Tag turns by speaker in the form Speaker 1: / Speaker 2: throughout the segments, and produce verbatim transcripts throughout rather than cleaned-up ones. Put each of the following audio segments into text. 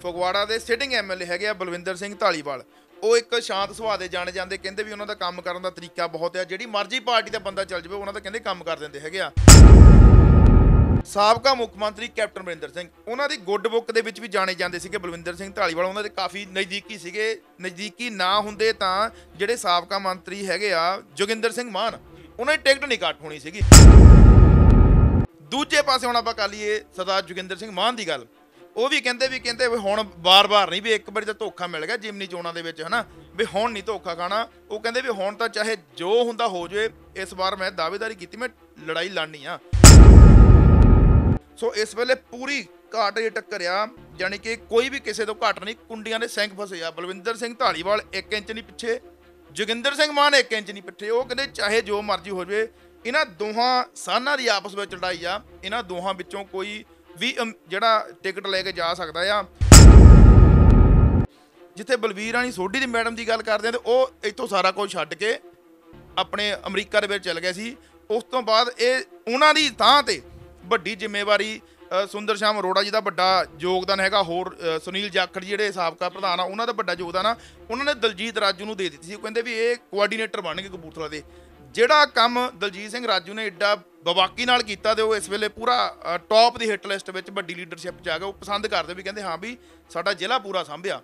Speaker 1: ਫਗਵਾੜਾ ਦੇ sitting M L A ਹੈਗੇ ਆ ਬਲਵਿੰਦਰ ਸਿੰਘ ਧਾਲੀਵਾਲ। ਉਹ ਇੱਕ ਸ਼ਾਂਤ ਸੁਭਾਅ ਦੇ ਜਾਣੇ ਜਾਂਦੇ, ਕਹਿੰਦੇ ਵੀ ਉਹਨਾਂ ਦਾ ਕੰਮ ਕਰਨ ਦਾ ਤਰੀਕਾ ਬਹੁਤ ਆ, ਜਿਹੜੀ ਮਰਜ਼ੀ ਪਾਰਟੀ ਦਾ ਬੰਦਾ ਚੱਲ ਜਾਵੇ ਉਹਨਾਂ ਦਾ ਕਹਿੰਦੇ ਕੰਮ ਕਰ ਦਿੰਦੇ ਹੈਗੇ ਆ। ਸਾਬਕਾ ਮੁੱਖ ਮੰਤਰੀ ਕੈਪਟਨ ਅਮਰਿੰਦਰ ਸਿੰਘ, ਉਹਨਾਂ ਦੀ ਗੁੱਡ ਬੁੱਕ ਦੇ ਵਿੱਚ ਵੀ ਜਾਣੇ ਜਾਂਦੇ ਸੀਗੇ ਬਲਵਿੰਦਰ ਸਿੰਘ ਧਾਲੀਵਾਲ, ਉਹਨਾਂ ਦੇ ਕਾਫੀ ਨਜ਼ਦੀਕੀ ਸੀਗੇ। ਨਜ਼ਦੀਕੀ ਨਾ ਹੁੰਦੇ ਤਾਂ ਜਿਹੜੇ ਸਾਬਕਾ ਮੰਤਰੀ ਹੈਗੇ ਆ ਜੋਗਿੰਦਰ ਸਿੰਘ ਮਾਨ, ਉਹਨਾਂ ਦੀ ਟਿਕਟ ਨਹੀਂ ਕੱਟ ਹੋਣੀ ਸੀਗੀ। ਦੂਜੇ ਪਾਸੇ ਹੁਣ ਆਪਾਂ ਕਰ ਲਈਏ ਸਰਦਾਰ ਜੋਗਿੰਦਰ ਸਿੰਘ ਮਾਨ ਦੀ ਗੱਲ, ਉਹ ਵੀ ਕਹਿੰਦੇ ਵੀ ਕਹਿੰਦੇ ਵੀ ਹੁਣ ਬਾਰ-ਬਾਰ ਨਹੀਂ, ਵੀ ਇੱਕ ਵਾਰੀ ਤਾਂ ਧੋਖਾ ਮਿਲ ਗਿਆ ਜਿਮਨੀ ਚੋਣਾਂ ਦੇ ਵਿੱਚ, ਹਨਾ, ਵੀ ਹੁਣ ਨਹੀਂ ਧੋਖਾ ਖਾਣਾ। ਉਹ ਕਹਿੰਦੇ ਵੀ ਹੁਣ ਤਾਂ ਚਾਹੇ ਜੋ ਹੁੰਦਾ ਹੋ ਜਾਵੇ, ਇਸ ਵਾਰ ਮੈਂ ਦਾਅਵੇਦਾਰੀ ਕੀਤੀ, ਮੈਂ ਲੜਾਈ ਲੜਨੀ ਆ। ਸੋ ਇਸ ਵੇਲੇ ਪੂਰੀ ਘਾਟ ਜੇ ਟੱਕਰਿਆ, ਜਾਣੀ ਕਿ ਕੋਈ ਵੀ ਕਿਸੇ ਤੋਂ ਘੱਟ ਨਹੀਂ, ਕੁੰਡੀਆਂ ਦੇ ਸਿੰਘ ਫਸੇ ਆ। ਬਲਵਿੰਦਰ ਸਿੰਘ ਧਾਲੀਵਾਲ ਇੱਕ ਇੰਚ ਨਹੀਂ ਪਿੱਛੇ, ਜੋਗਿੰਦਰ ਸਿੰਘ ਮਾਨ ਇੱਕ ਇੰਚ ਨਹੀਂ ਪਿੱਛੇ। ਉਹ ਕਹਿੰਦੇ ਚਾਹੇ ਜੋ ਮਰਜ਼ੀ ਹੋ ਜਾਵੇ, ਇਹਨਾਂ ਦੋਹਾਂ ਸਾਨਾਂ ਦੀ ਆਪਸ ਵਿੱਚ ਲੜਾਈ ਆ। ਇਹਨਾਂ ਦੋਹਾਂ ਵਿੱਚੋਂ ਕੋਈ ਵੀ ਜਿਹੜਾ ਟਿਕਟ ਲੈ ਕੇ ਜਾ ਸਕਦਾ ਆ। ਜਿੱਥੇ ਬਲਵੀਰ ਰਾਣੀ ਸੋਢੀ ਦੀ ਮੈਡਮ ਦੀ ਗੱਲ ਕਰਦੇ ਆ, ਤੇ ਉਹ ਇੱਥੋਂ ਸਾਰਾ ਕੁਝ ਛੱਡ ਕੇ ਆਪਣੇ ਅਮਰੀਕਾ ਦੇ ਵਿੱਚ ਚਲ ਗਏ ਸੀ। ਉਸ ਤੋਂ ਬਾਅਦ ਇਹ ਉਹਨਾਂ ਦੀ ਥਾਂ ਤੇ ਵੱਡੀ ਜ਼ਿੰਮੇਵਾਰੀ ਸੁੰਦਰ ਸ਼ਾਮ ਅਰੋੜਾ ਜੀ ਦਾ ਵੱਡਾ ਯੋਗਦਾਨ ਹੈਗਾ, ਹੋਰ ਸੁਨੀਲ ਜਾਖੜ ਜਿਹੜੇ ਸਾਬਕਾ ਪ੍ਰਧਾਨ ਆ ਉਹਨਾਂ ਦਾ ਵੱਡਾ ਯੋਗਦਾਨ ਆ। ਉਹਨਾਂ ਨੇ ਦਲਜੀਤ ਰਾਜੂ ਨੂੰ ਦੇ ਦਿੱਤੀ ਸੀ। ਉਹ ਕਹਿੰਦੇ ਵੀ ਇਹ ਕੋਆਰਡੀਨੇਟਰ ਬਣਨਗੇ ਕਪੂਰਥਲਾ ਦੇ। ਜਿਹੜਾ ਕੰਮ ਦਲਜੀਤ ਸਿੰਘ ਰਾਜੂ ਨੇ ਏਡਾ ਬਵਾਕੀ ਨਾਲ ਕੀਤਾ, ਤੇ ਉਹ ਇਸ ਵੇਲੇ ਪੂਰਾ ਟੌਪ ਦੀ ਹਿੱਟ ਲਿਸਟ ਵਿੱਚ ਵੱਡੀ ਲੀਡਰਸ਼ਿਪ 'ਚ ਆ ਗਿਆ। ਉਹ ਪਸੰਦ ਕਰਦੇ ਵੀ, ਕਹਿੰਦੇ ਹਾਂ ਵੀ ਸਾਡਾ ਜ਼ਿਲ੍ਹਾ ਪੂਰਾ ਸਾਂਭਿਆ।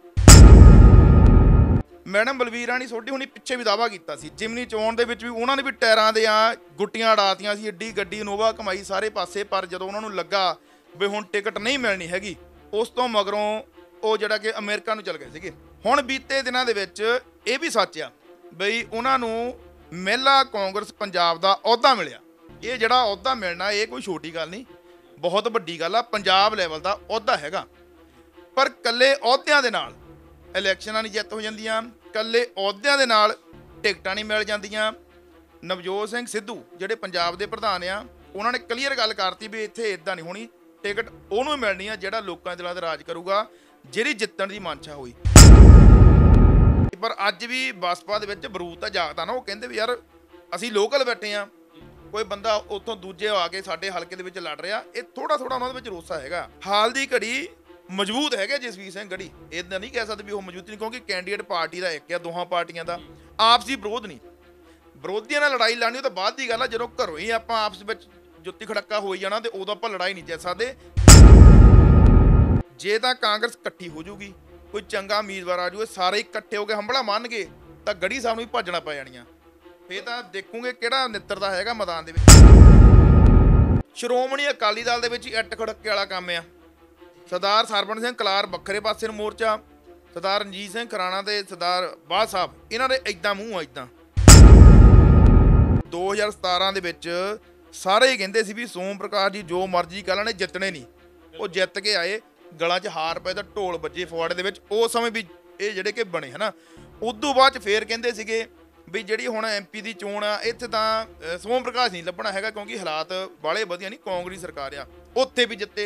Speaker 1: ਮੈਡਮ ਬਲਵੀਰ ਰਾਣੀ ਸੋਢੀ ਹੁਣੀ ਪਿੱਛੇ ਵੀ ਦਾਅਵਾ ਕੀਤਾ ਸੀ ਜਿਮਨੀ ਚੋਣ ਦੇ ਵਿੱਚ ਵੀ, ਉਹਨਾਂ ਨੇ ਵੀ ਟਾਇਰਾਂ ਦੇ ਆ ਗੁੱਟੀਆਂ ਉਡਾਤੀਆਂ ਸੀ, ਏਡੀ ਗੱਡੀ ਇਨੋਵਾ ਕਮਾਈ ਸਾਰੇ ਪਾਸੇ। ਪਰ ਜਦੋਂ ਉਹਨਾਂ ਨੂੰ ਲੱਗਾ ਵੀ ਹੁਣ ਟਿਕਟ ਨਹੀਂ ਮਿਲਣੀ ਹੈਗੀ, ਉਸ ਤੋਂ ਮਗਰੋਂ ਉਹ ਜਿਹੜਾ ਕਿ ਅਮਰੀਕਾ ਨੂੰ ਚਲ ਗਏ ਸੀਗੇ। ਹੁਣ ਬੀਤੇ ਦਿਨਾਂ ਦੇ ਵਿੱਚ ਇਹ ਵੀ ਸੱਚ ਆ ਬਈ ਉਹਨਾਂ ਨੂੰ ਮਹਿਲਾ ਕਾਂਗਰਸ ਪੰਜਾਬ ਦਾ ਅਹੁਦਾ ਮਿਲਿਆ। ਇਹ ਜਿਹੜਾ ਅਹੁਦਾ ਮਿਲਣਾ ਇਹ ਕੋਈ ਛੋਟੀ ਗੱਲ ਨਹੀਂ, ਬਹੁਤ ਵੱਡੀ ਗੱਲ ਆ। ਪੰਜਾਬ ਲੈਵਲ ਦਾ ਅਹੁਦਾ ਹੈਗਾ। ਪਰ ਇਕੱਲੇ ਅਹੁਦਿਆਂ ਦੇ ਨਾਲ ਇਲੈਕਸ਼ਨਾਂ ਨਹੀਂ ਜਿੱਤ ਹੋ ਜਾਂਦੀਆਂ, ਇਕੱਲੇ ਅਹੁਦਿਆਂ ਦੇ ਨਾਲ ਟਿਕਟਾਂ ਨਹੀਂ ਮਿਲ ਜਾਂਦੀਆਂ। ਨਵਜੋਤ ਸਿੰਘ ਸਿੱਧੂ ਜਿਹੜੇ ਪੰਜਾਬ ਦੇ ਪ੍ਰਧਾਨ ਆ, ਉਹਨਾਂ ਨੇ ਕਲੀਅਰ ਗੱਲ ਕਰਤੀ ਵੀ ਇੱਥੇ ਇੱਦਾਂ ਨਹੀਂ ਹੋਣੀ, ਟਿਕਟ ਉਹਨੂੰ ਮਿਲਣੀ ਆ ਜਿਹੜਾ ਲੋਕਾਂ ਦੇ ਦਿਲਾਂ 'ਤੇ ਰਾਜ ਕਰੂਗਾ, ਜਿਹੜੀ ਜਿੱਤਣ ਦੀ ਮਨਸ਼ਾ ਹੋਈ। ਪਰ ਅੱਜ ਵੀ ਬਸਪਾ ਦੇ ਵਿੱਚ ਬਰੂਦ ਤਾਂ ਜਾਗਦਾ ਨਾ। ਉਹ ਕਹਿੰਦੇ ਵੀ ਯਾਰ ਅਸੀਂ ਲੋਕਲ ਬੈਠੇ ਆ, ਕੋਈ ਬੰਦਾ ਉੱਥੋਂ ਦੂਜੇ ਆ ਕੇ ਸਾਡੇ ਹਲਕੇ ਦੇ ਵਿੱਚ ਲੜ ਰਿਹਾ, ਇਹ ਥੋੜਾ ਥੋੜਾ ਉਹਨਾਂ ਦੇ ਵਿੱਚ ਰੋਸਾ ਹੈਗਾ। ਹਾਲ ਦੀ ਘੜੀ ਮਜ਼ਬੂਤ ਹੈਗੇ ਜਸਵੀਰ ਸਿੰਘ ਗੜੀ, ਇੱਦਾਂ ਨਹੀਂ ਕਹਿ ਸਕਦੇ ਵੀ ਉਹ ਮਜ਼ਬੂਤ ਨਹੀਂ, ਕਿਉਂਕਿ ਕੈਂਡੀਡੇਟ ਪਾਰਟੀ ਦਾ ਇੱਕ ਆ, ਦੋਹਾਂ ਪਾਰਟੀਆਂ ਦਾ ਆਪਸੀ ਵਿਰੋਧ ਨਹੀਂ। ਵਿਰੋਧੀਆਂ ਨਾਲ ਲੜਾਈ ਲੜਨੀ ਉਹ ਤਾਂ ਬਾਅਦ ਦੀ ਗੱਲ ਆ। ਜਦੋਂ ਘਰੋਂ ਹੀ ਆਪਾਂ ਆਪਸ ਵਿੱਚ ਜੁੱਤੀ ਖੜੱਕਾ ਹੋਈ ਜਾਣਾ, ਤੇ ਉਦੋਂ ਆਪਾਂ ਲੜਾਈ ਨਹੀਂ ਜਿੱਤ ਸਕਦੇ। ਜੇ ਤਾਂ ਕਾਂਗਰਸ ਇਕੱਠੀ ਹੋ ਜੂਗੀ, ਕੋਈ ਚੰਗਾ ਉਮੀਦਵਾਰ ਆ ਜੂਗੇ, ਸਾਰੇ ਇਕੱਠੇ ਹੋ ਕੇ ਹੰਭਲਾ ਮੰਨਗੇ, ਤਾਂ ਗੜੀ ਸਾਹਿਬ ਨੂੰ ਵੀ ਭੱਜਣਾ ਪੈ ਜਾਣੀਆਂ। ਫੇਰ ਤਾਂ ਦੇਖੂਗੇ ਕਿਹੜਾ ਨਿੱਤਰਦਾ ਹੈਗਾ ਮੈਦਾਨ ਦੇ ਵਿੱਚ। ਸ਼੍ਰੋਮਣੀ ਅਕਾਲੀ ਦਲ ਦੇ ਵਿੱਚ ਹੀ ਇੱਟ ਖੜੱਕੇ ਵਾਲਾ ਕੰਮ ਆ। ਸਰਦਾਰ ਸਰਵਣ ਸਿੰਘ ਕਲਾਰ ਵੱਖਰੇ ਪਾਸੇ ਨੂੰ ਮੋਰਚਾ, ਸਰਦਾਰ ਰਣਜੀਤ ਸਿੰਘ ਖਰਾਣਾ ਤੇ ਸਰਦਾਰ ਬਾਦ ਸਾਹਿਬ, ਇਹਨਾਂ ਦੇ ਇੱਦਾਂ ਮੂੰਹ ਆ ਇੱਦਾਂ। ਦੋ ਹਜ਼ਾਰ ਸਤਾਰਾਂ ਦੇ ਵਿੱਚ ਸਾਰੇ ਹੀ ਕਹਿੰਦੇ ਸੀ ਵੀ ਸੋਮ ਪ੍ਰਕਾਸ਼ ਜੀ ਜੋ ਮਰਜ਼ੀ ਕਹਿ ਲੈਣ ਜਿੱਤਣੇ ਨਹੀਂ। ਉਹ ਜਿੱਤ ਕੇ ਆਏ, ਗਲਾਂ 'ਚ ਹਾਰ ਪਏ ਤਾਂ ਢੋਲ ਵੱਜੇ ਫਗਵਾੜੇ ਦੇ ਵਿੱਚ। ਉਸ ਸਮੇਂ ਵੀ ਇਹ ਜਿਹੜੇ ਕਿ ਬਣੇ ਹਨਾ। ਉਦੋਂ ਬਾਅਦ 'ਚ ਫੇਰ ਕਹਿੰਦੇ ਸੀਗੇ ਵੀ ਜਿਹੜੀ ਹੁਣ ਐਮ ਪੀ ਦੀ ਚੋਣ ਆ, ਇੱਥੇ ਤਾਂ ਸੋਮ ਪ੍ਰਕਾਸ਼ ਨਹੀਂ ਲੱਭਣਾ ਹੈਗਾ, ਕਿਉਂਕਿ ਹਾਲਾਤ ਬਾਹਲੇ ਵਧੀਆ ਨਹੀਂ, ਕਾਂਗਰਸ ਸਰਕਾਰ ਆ। ਉੱਥੇ ਵੀ ਜਿੱਤੇ।